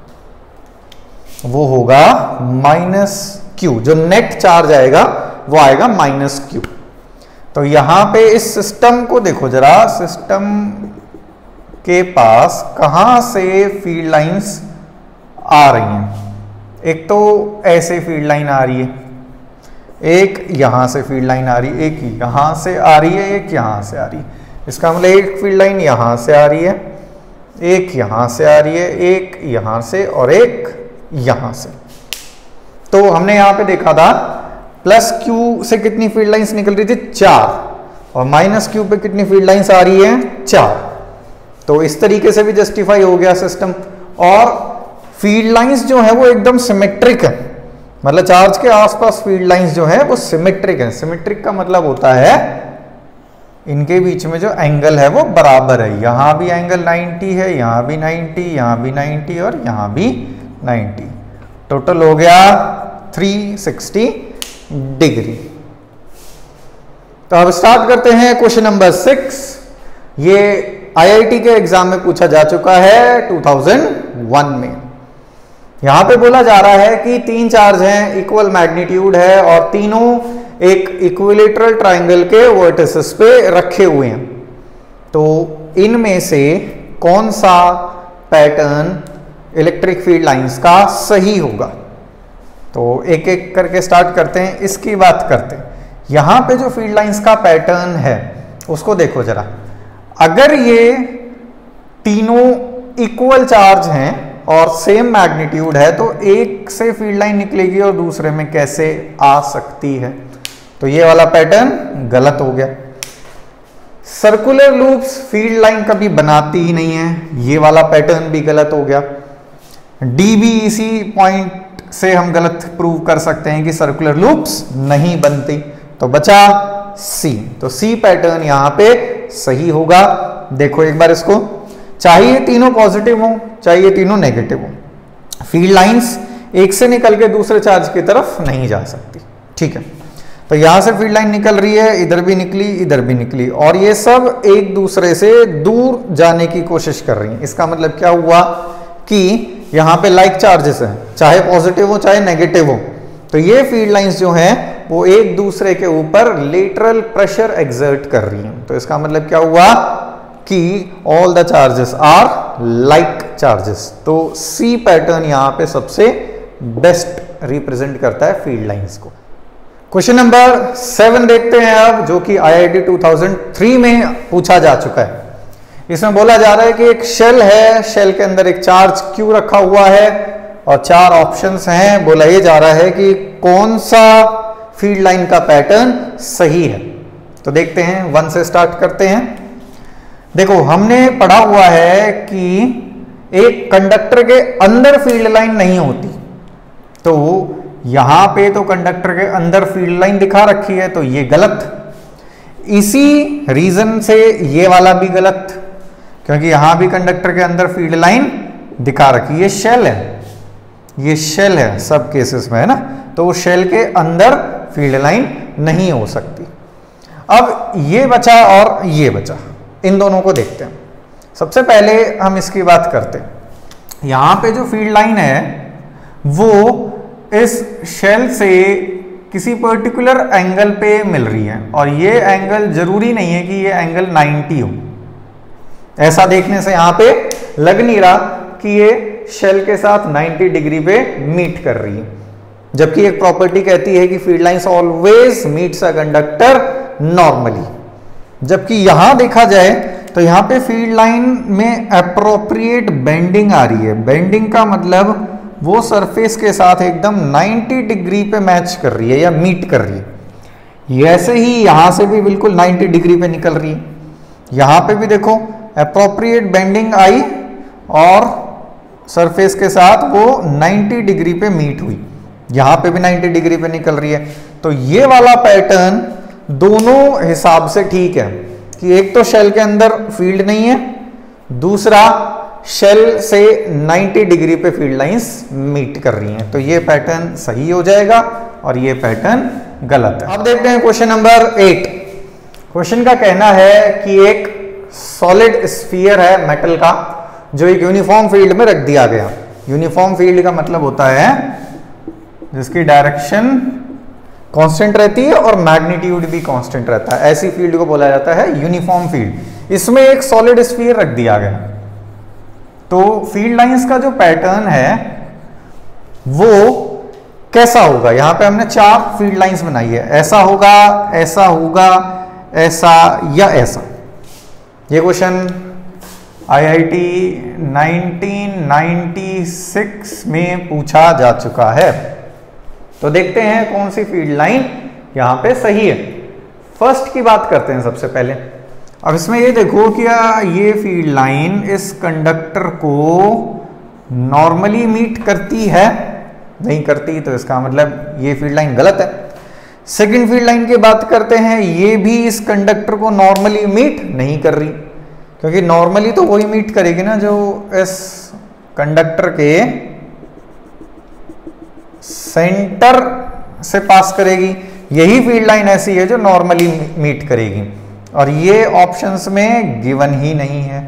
वो होगा -q। जो नेट चार्ज आएगा वो आएगा -q। तो यहां पे इस सिस्टम को देखो जरा, सिस्टम के पास कहां से फील्ड लाइंस आ रही हैं। एक तो ऐसे फील्ड लाइन आ रही है, एक यहां से फील्ड लाइन आ रही है, एक यहां से आ रही है, एक यहां से आ रही है। इसका मतलब एक फील्ड लाइन यहां से आ रही है, एक यहां से आ रही है, एक यहां से और एक यहां से। तो हमने यहां पे देखा था +q से कितनी फील्ड लाइंस निकल रही थी? 4। और -q पे कितनी फील्ड लाइंस आ रही है? 4। तो इस तरीके से भी जस्टिफाई हो गया सिस्टम। और फील्ड लाइंस जो है वो एकदम सिमेट्रिक है, मतलब चार्ज के आसपास फील्ड लाइंस जो है वो सिमेट्रिक है। सिमेट्रिक का मतलब होता है इनके बीच में जो एंगल है वो बराबर है। यहां भी एंगल 90 है, यहां भी 90, यहां भी 90 और यहां भी 90। टोटल हो गया 360 डिग्री। तो अब स्टार्ट करते हैं क्वेश्चन नंबर 6। ये आईआईटी के एग्जाम में पूछा जा चुका है 2001 में। यहां पे बोला जा रहा है कि 3 चार्ज हैं, इक्वल मैग्नीट्यूड है और तीनों एक इक्विलेटरल ट्रायंगल के वर्टिसेस पे रखे हुए हैं। तो इनमें से कौन सा पैटर्न इलेक्ट्रिक फील्ड लाइंस का सही होगा? तो एक एक करके स्टार्ट करते हैं, इसकी बात करते हैं। यहां पे जो फील्ड लाइंस का पैटर्न है उसको देखो जरा। अगर ये तीनों इक्वल चार्ज हैं और सेम मैग्नीट्यूड है तो एक से फील्ड लाइन निकलेगी और दूसरे में कैसे आ सकती है? तो ये वाला पैटर्न गलत हो गया। सर्कुलर लूप्स फील्ड लाइन कभी बनाती ही नहीं है, ये वाला पैटर्न भी गलत हो गया। डी भी इसी पॉइंट से हम गलत प्रूव कर सकते हैं कि सर्कुलर लूप्स नहीं बनती। तो बचा सी, तो सी पैटर्न यहां पे सही होगा। देखो एक बार इसको, चाहिए तीनों पॉजिटिव हो चाहिए तीनों नेगेटिव हो, फील्ड लाइंस एक से निकल के दूसरे चार्ज की तरफ नहीं जा सकती। ठीक है, तो यहां से फील्ड लाइन निकल रही है, इधर भी निकली इधर भी निकली और ये सब एक दूसरे से दूर जाने की कोशिश कर रही हैं। इसका मतलब क्या हुआ कि यहां पे लाइक चार्जेस हैं, चाहे पॉजिटिव हो चाहे नेगेटिव हो, तो ये फील्ड लाइंस जो हैं वो एक दूसरे के ऊपर लेटरल प्रेशर एक्सर्ट कर रही हैं। तो इसका मतलब क्या हुआ कि all the charges are like charges. तो सी पैटर्न यहां पे सबसे बेस्ट रिप्रेजेंट करता है फील्ड लाइंस को। क्वेश्चन नंबर 7 देखते हैं अब, जो कि आईआईटी 2003 में पूछा जा चुका है। इसमें बोला जा रहा है कि एक शेल है, शेल के अंदर एक चार्ज क्यू रखा हुआ है और 4 ऑप्शंस हैं। बोला ये जा रहा है कि कौन सा फील्ड लाइन का पैटर्न सही है। तो देखते हैं, 1 से स्टार्ट करते हैं। देखो हमने पढ़ा हुआ है कि एक कंडक्टर के अंदर फील्ड लाइन नहीं होती, तो यहां पे तो कंडक्टर के अंदर फील्ड लाइन दिखा रखी है, तो ये गलत। इसी रीजन से ये वाला भी गलत, क्योंकि यहां भी कंडक्टर के अंदर फील्ड लाइन दिखा रखी। ये शेल है, ये शेल है सब केसेस में, है ना, तो वो शेल के अंदर फील्ड लाइन नहीं हो सकती। अब ये बचा और ये बचा, इन दोनों को देखते हैं। सबसे पहले हम इसकी बात करते हैं। यहां पे जो फील्ड लाइन है वो इस शेल से किसी पर्टिकुलर एंगल पे मिल रही है और ये एंगल जरूरी नहीं है कि ये एंगल 90 हो। ऐसा देखने से यहां पे लग नहीं रहा कि ये शेल के साथ 90 डिग्री पे मीट कर रही है, जबकि एक प्रॉपर्टी कहती है कि field lines always meets a conductor normally. जबकि यहां देखा जाए तो यहां पे फील्ड लाइन में अप्रोप्रिएट बेंडिंग आ रही है। बेंडिंग का मतलब वो सरफेस के साथ एकदम 90 डिग्री पे मैच कर रही है या मीट कर रही है। ऐसे ही यहां से भी बिल्कुल 90 डिग्री पे निकल रही है। यहां पे भी देखो अप्रोप्रिएट बेंडिंग आई और सरफेस के साथ वो 90 डिग्री पे मीट हुई, यहां पे भी 90 डिग्री पे निकल रही है। तो ये वाला पैटर्न दोनों हिसाब से ठीक है कि एक तो शेल के अंदर फील्ड नहीं है, दूसरा शेल से 90 डिग्री पे फील्ड लाइंस मीट कर रही हैं। तो ये पैटर्न सही हो जाएगा और ये पैटर्न गलत है। अब देखते हैं क्वेश्चन नंबर 8। क्वेश्चन का कहना है कि एक सॉलिड स्फीयर है मेटल का, जो एक यूनिफॉर्म फील्ड में रख दिया गया। यूनिफॉर्म फील्ड का मतलब होता है जिसकी डायरेक्शन कांस्टेंट रहती है और मैग्नीट्यूड भी कांस्टेंट रहता है, ऐसी फील्ड को बोला जाता है यूनिफॉर्म फील्ड। इसमें एक सॉलिड स्फीयर रख दिया गया, तो फील्ड लाइंस का जो पैटर्न है वो कैसा होगा? यहां पे हमने 4 फील्ड लाइंस बनाई है, ऐसा होगा, ऐसा होगा, ऐसा या ऐसा। ये क्वेश्चन आईआईटी 1996 में पूछा जा चुका है। तो देखते हैं कौन सी फील्ड लाइन यहां पे सही है। फर्स्ट की बात करते हैं सबसे पहले। अब इसमें ये देखो कि ये फील्ड लाइन इस कंडक्टर को नॉर्मली मीट करती है, नहीं करती, तो इसका मतलब ये फील्ड लाइन गलत है। सेकंड फील्ड लाइन की बात करते हैं, ये भी इस कंडक्टर को नॉर्मली मीट नहीं कर रही, क्योंकि नॉर्मली तो वही मीट करेगी ना जो इस कंडक्टर के सेंटर से पास करेगी। यही फील्ड लाइन ऐसी है जो नॉर्मली मीट करेगी, और ये ऑप्शंस में गिवन ही नहीं है,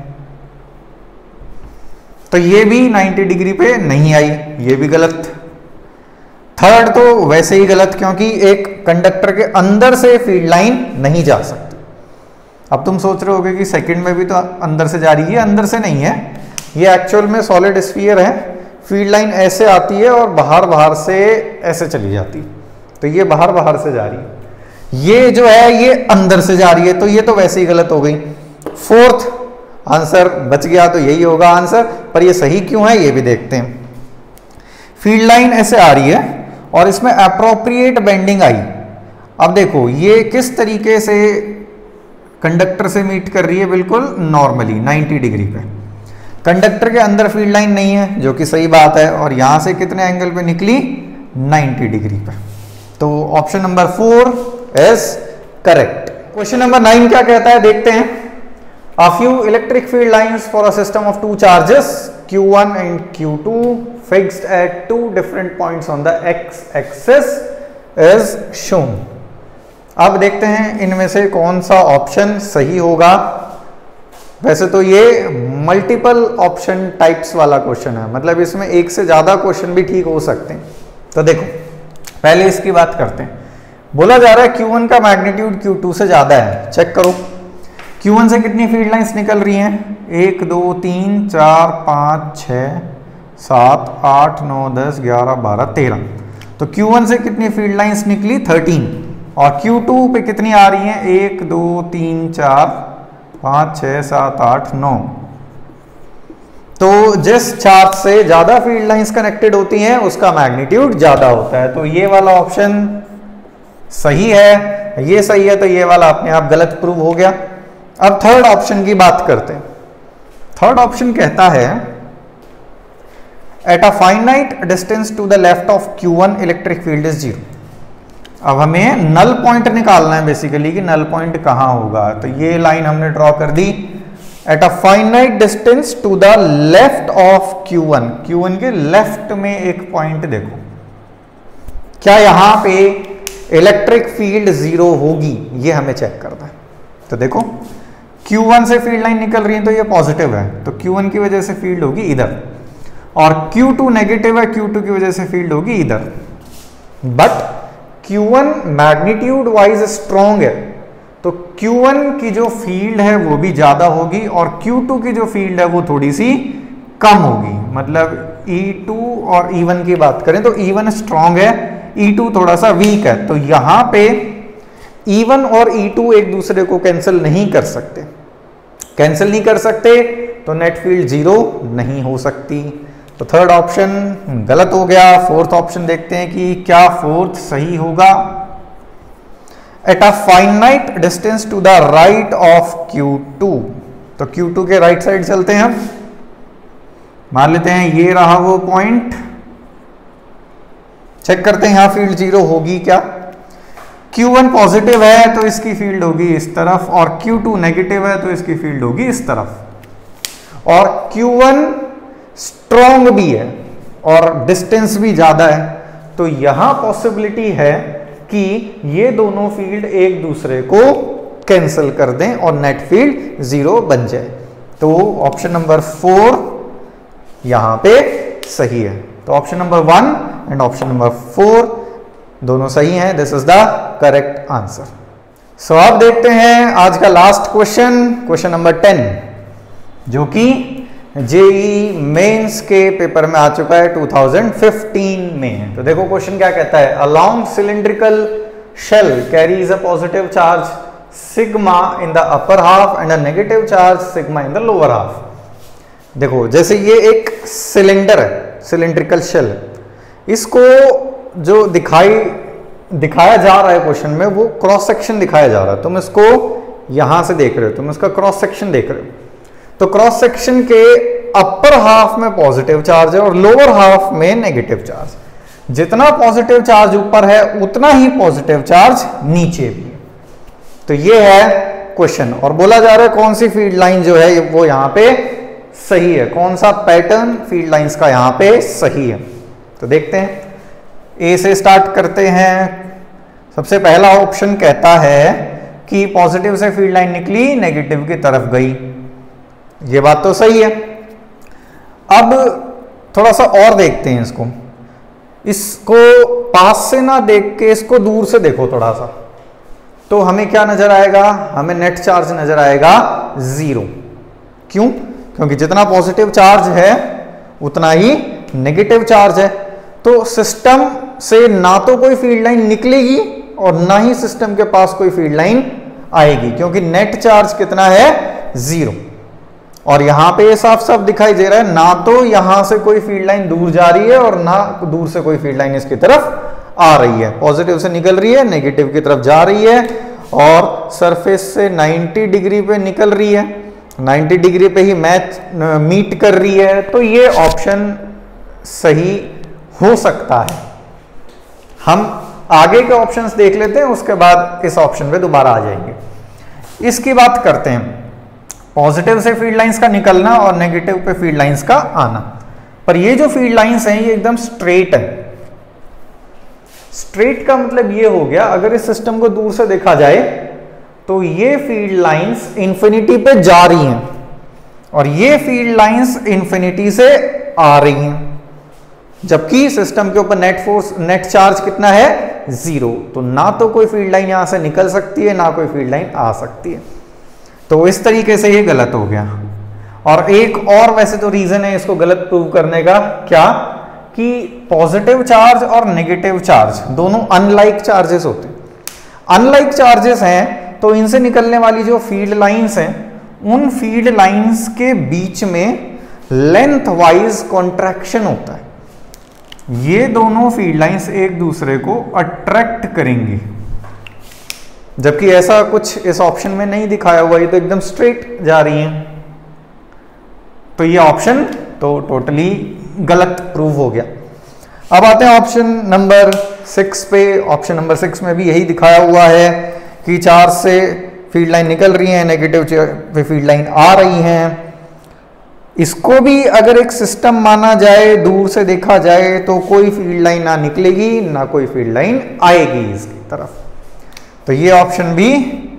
तो ये भी 90 डिग्री पे नहीं आई, ये भी गलत। थर्ड तो वैसे ही गलत, क्योंकि एक कंडक्टर के अंदर से फील्ड लाइन नहीं जा सकती। अब तुम सोच रहे होगे कि सेकंड में भी तो अंदर से जा रही है, अंदर से नहीं है, ये एक्चुअल में सॉलिड स्फीयर है, फील्ड लाइन ऐसे आती है और बाहर से ऐसे चली जाती है, तो ये बाहर से जा रही है, ये जो है ये अंदर से जा रही है, तो ये तो वैसे ही गलत हो गई। फोर्थ आंसर बच गया, तो यही होगा आंसर, पर ये सही क्यों है ये भी देखते हैं। फील्ड लाइन ऐसे आ रही है और इसमें अप्रोप्रिएट बेंडिंग आई। अब देखो ये किस तरीके से कंडक्टर से मीट कर रही है, बिल्कुल नॉर्मली 90 डिग्री पे। कंडक्टर के अंदर फील्ड लाइन नहीं है, जो कि सही बात है, और यहां से कितने एंगल पे निकली, 90 डिग्री पे। तो option number 4 is correct. Question number 9 क्या कहता है, देखते हैं। A few electric field lines for a system of two charges Q1 and Q2 fixed at two different points on the x-axis is shown। अब देखते हैं इनमें से कौन सा ऑप्शन सही होगा। वैसे तो ये मल्टीपल ऑप्शन टाइप्स वाला क्वेश्चन है, मतलब इसमें एक से ज्यादा क्वेश्चन भी ठीक हो सकते हैं। तो देखो पहले इसकी बात करते हैं। बोला जा रहा है Q1 का मैग्नीट्यूड Q2 से ज्यादा है। चेक करो Q1 से कितनी फील्ड लाइंस निकल रही हैं, 1 2 3 4 5 6 7 8 9 10 11 12 13। तो Q1 से कितनी फील्ड लाइंस निकली, 13, और Q2 पे कितनी आ रही हैं, 1 2 3 4 5 6 7 8 9। तो जिस चार्ज से ज्यादा फील्ड लाइंस कनेक्टेड होती हैं उसका मैग्नीट्यूड ज्यादा होता है। तो ये वाला ऑप्शन सही है, ये सही है, तो ये वाला अपने आप गलत प्रूव हो गया। अब थर्ड ऑप्शन की बात करते हैं। थर्ड ऑप्शन कहता है at a finite distance to the left of Q1 electric field is 0। अब हमें नल पॉइंट निकालना है बेसिकली कि नल पॉइंट कहां होगा। तो ये लाइन हमने ड्रॉ कर दी। At a finite distance to the left of Q1, Q1 के लेफ्ट में एक पॉइंट देखो, क्या यहां पे इलेक्ट्रिक फील्ड 0 होगी, ये हमें चेक करना है। तो देखो Q1 से फील्ड लाइन निकल रही है तो ये पॉजिटिव है, तो Q1 की वजह से फील्ड होगी इधर, और Q2 नेगेटिव है, Q2 की वजह से फील्ड होगी इधर। But Q1 magnitude wise strong है, तो Q1 की जो फील्ड है वो भी ज्यादा होगी, और Q2 की जो फील्ड है वो थोड़ी सी कम होगी। मतलब E2 और E1 की बात करें तो E1 स्ट्रॉन्ग है, E2 थोड़ा सा वीक है। तो यहां पे E1 और E2 एक दूसरे को कैंसिल नहीं कर सकते, कैंसिल नहीं कर सकते, तो नेट फील्ड 0 नहीं हो सकती। तो थर्ड ऑप्शन गलत हो गया। फोर्थ ऑप्शन देखते हैं कि क्या फोर्थ सही होगा। At a finite distance to the right of Q2, तो Q2 के राइट साइड चलते हैं। हम मान लेते हैं ये रहा वो पॉइंट, चेक करते हैं यहां फील्ड 0 होगी क्या। Q1 पॉजिटिव है तो इसकी फील्ड होगी इस तरफ, और Q2 नेगेटिव है तो इसकी फील्ड होगी इस तरफ। और Q1 स्ट्रॉन्ग भी है और डिस्टेंस भी ज्यादा है, तो यहां पॉसिबिलिटी है कि ये दोनों फील्ड एक दूसरे को कैंसिल कर दें और नेट फील्ड 0 बन जाए। तो ऑप्शन नंबर 4 यहां पे सही है। तो option number 1 and option number 4 दोनों सही हैं। This is the correct answer. So अब देखते हैं आज का लास्ट क्वेश्चन, क्वेश्चन नंबर 10, जो कि जेईई मेंस के पेपर में आ चुका है 2015 में। तो देखो क्वेश्चन क्या कहता है। A long cylindrical shell carries a positive charge sigma in the upper half and a negative charge sigma in the lower half. देखो जैसे ये एक सिलेंडर है, सिलिंड्रिकल शेल, इसको जो दिखाया जा रहा है क्वेश्चन में वो क्रॉस सेक्शन दिखाया जा रहा है। तुम इसको यहां से देख रहे हो, तुम इसका क्रॉस सेक्शन देख रहे हो। तो क्रॉस सेक्शन के अपर हाफ में पॉजिटिव चार्ज है और लोअर हाफ में नेगेटिव चार्ज। जितना पॉजिटिव चार्ज ऊपर है उतना ही पॉजिटिव चार्ज नीचे भी है। तो ये है क्वेश्चन, और बोला जा रहा है कौन सी फील्ड लाइन जो है वो यहां पे सही है, कौन सा पैटर्न फील्ड लाइंस का यहां पे सही है। तो देखते हैं, ए से स्टार्ट करते हैं। सबसे पहला ऑप्शन कहता है कि पॉजिटिव से फील्ड लाइन निकली, नेगेटिव की तरफ गई। ये बात तो सही है। अब थोड़ा सा और देखते हैं इसको पास से ना देख के इसको दूर से देखो थोड़ा सा, तो हमें क्या नजर आएगा? हमें नेट चार्ज नजर आएगा 0। क्यों? क्योंकि जितना पॉजिटिव चार्ज है उतना ही नेगेटिव चार्ज है। तो सिस्टम से ना तो कोई फील्ड लाइन निकलेगी और ना ही सिस्टम के पास कोई फील्ड लाइन आएगी, क्योंकि नेट चार्ज कितना है? 0। और यहां पे ये साफ साफ दिखाई दे रहा है, ना तो यहां से कोई फील्ड लाइन दूर जा रही है और ना दूर से कोई फील्ड लाइन इसकी तरफ आ रही है। पॉजिटिव से निकल रही है, नेगेटिव की तरफ जा रही है और सरफेस से 90 डिग्री पे निकल रही है, 90 डिग्री पे ही मीट कर रही है। तो ये ऑप्शन सही हो सकता है। हम आगे के ऑप्शंस देख लेते हैं, उसके बाद इस ऑप्शन पे दोबारा आ जाएंगे। इसकी बात करते हैं, पॉजिटिव से फील्ड लाइंस का निकलना और नेगेटिव पे फील्ड लाइंस का आना। पर ये जो फील्ड लाइंस हैं ये एकदम स्ट्रेट है। स्ट्रेट का मतलब ये हो गया, अगर इस सिस्टम को दूर से देखा जाए तो ये फील्ड लाइंस इंफिनिटी पे जा रही हैं और ये फील्ड लाइंस इंफिनिटी से आ रही हैं, जबकि सिस्टम के ऊपर नेट चार्ज कितना है? 0। तो ना तो कोई फील्ड लाइन यहां से निकल सकती है, ना कोई फील्ड लाइन आ सकती है। तो इस तरीके से ये गलत हो गया। और एक और वैसे तो रीजन है इसको गलत प्रूव करने का, क्या? कि पॉजिटिव चार्ज और नेगेटिव चार्ज दोनों अनलाइक चार्जेस होते हैं। अनलाइक चार्जेस हैं तो इनसे निकलने वाली जो फील्ड लाइंस हैं, उन फील्ड लाइंस के बीच में लेंथ वाइज कॉन्ट्रैक्शन होता है। ये दोनों फील्ड लाइंस एक दूसरे को अट्रैक्ट करेंगी, जबकि ऐसा कुछ इस ऑप्शन में नहीं दिखाया हुआ, ये तो एकदम स्ट्रेट जा रही हैं। तो ये ऑप्शन तो टोटली गलत प्रूव हो गया। अब आते हैं ऑप्शन नंबर 6 पे। ऑप्शन नंबर 6 में भी यही दिखाया हुआ है कि चार्ज से फील्ड लाइन निकल रही है, नेगेटिव पे फील्ड लाइन आ रही हैं। इसको भी अगर एक सिस्टम माना जाए, दूर से देखा जाए, तो कोई फील्ड लाइन ना निकलेगी ना कोई फील्ड लाइन आएगी इसकी तरफ। तो ये ऑप्शन भी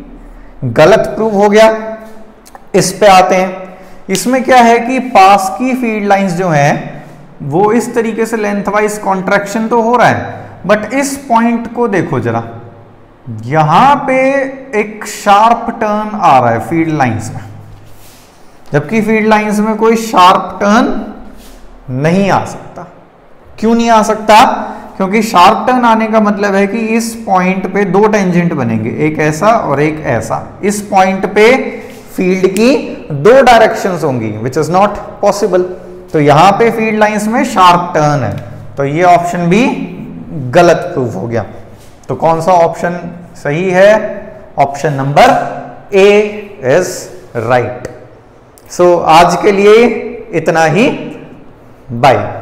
गलत प्रूव हो गया। इस पे आते हैं। इसमें क्या है कि पास की फील्ड लाइंस जो हैं वो इस तरीके से लेंथ वाइज कॉन्ट्रैक्शन तो हो रहा है, बट इस पॉइंट को देखो जरा, यहां पे एक शार्प टर्न आ रहा है फील्ड लाइंस में, जबकि फील्ड लाइंस में कोई शार्प टर्न नहीं आ सकता। क्यों नहीं आ सकता? क्योंकि शार्प टर्न आने का मतलब है कि इस पॉइंट पे दो टेंजेंट बनेंगे, एक ऐसा और एक ऐसा। इस पॉइंट पे फील्ड की दो डायरेक्शंस होंगी, विच इज नॉट पॉसिबल। तो यहां पे फील्ड लाइंस में शार्प टर्न है, तो ये ऑप्शन भी गलत प्रूफ हो गया। तो कौन सा ऑप्शन सही है? Option number A is right. So आज के लिए इतना ही। बाय।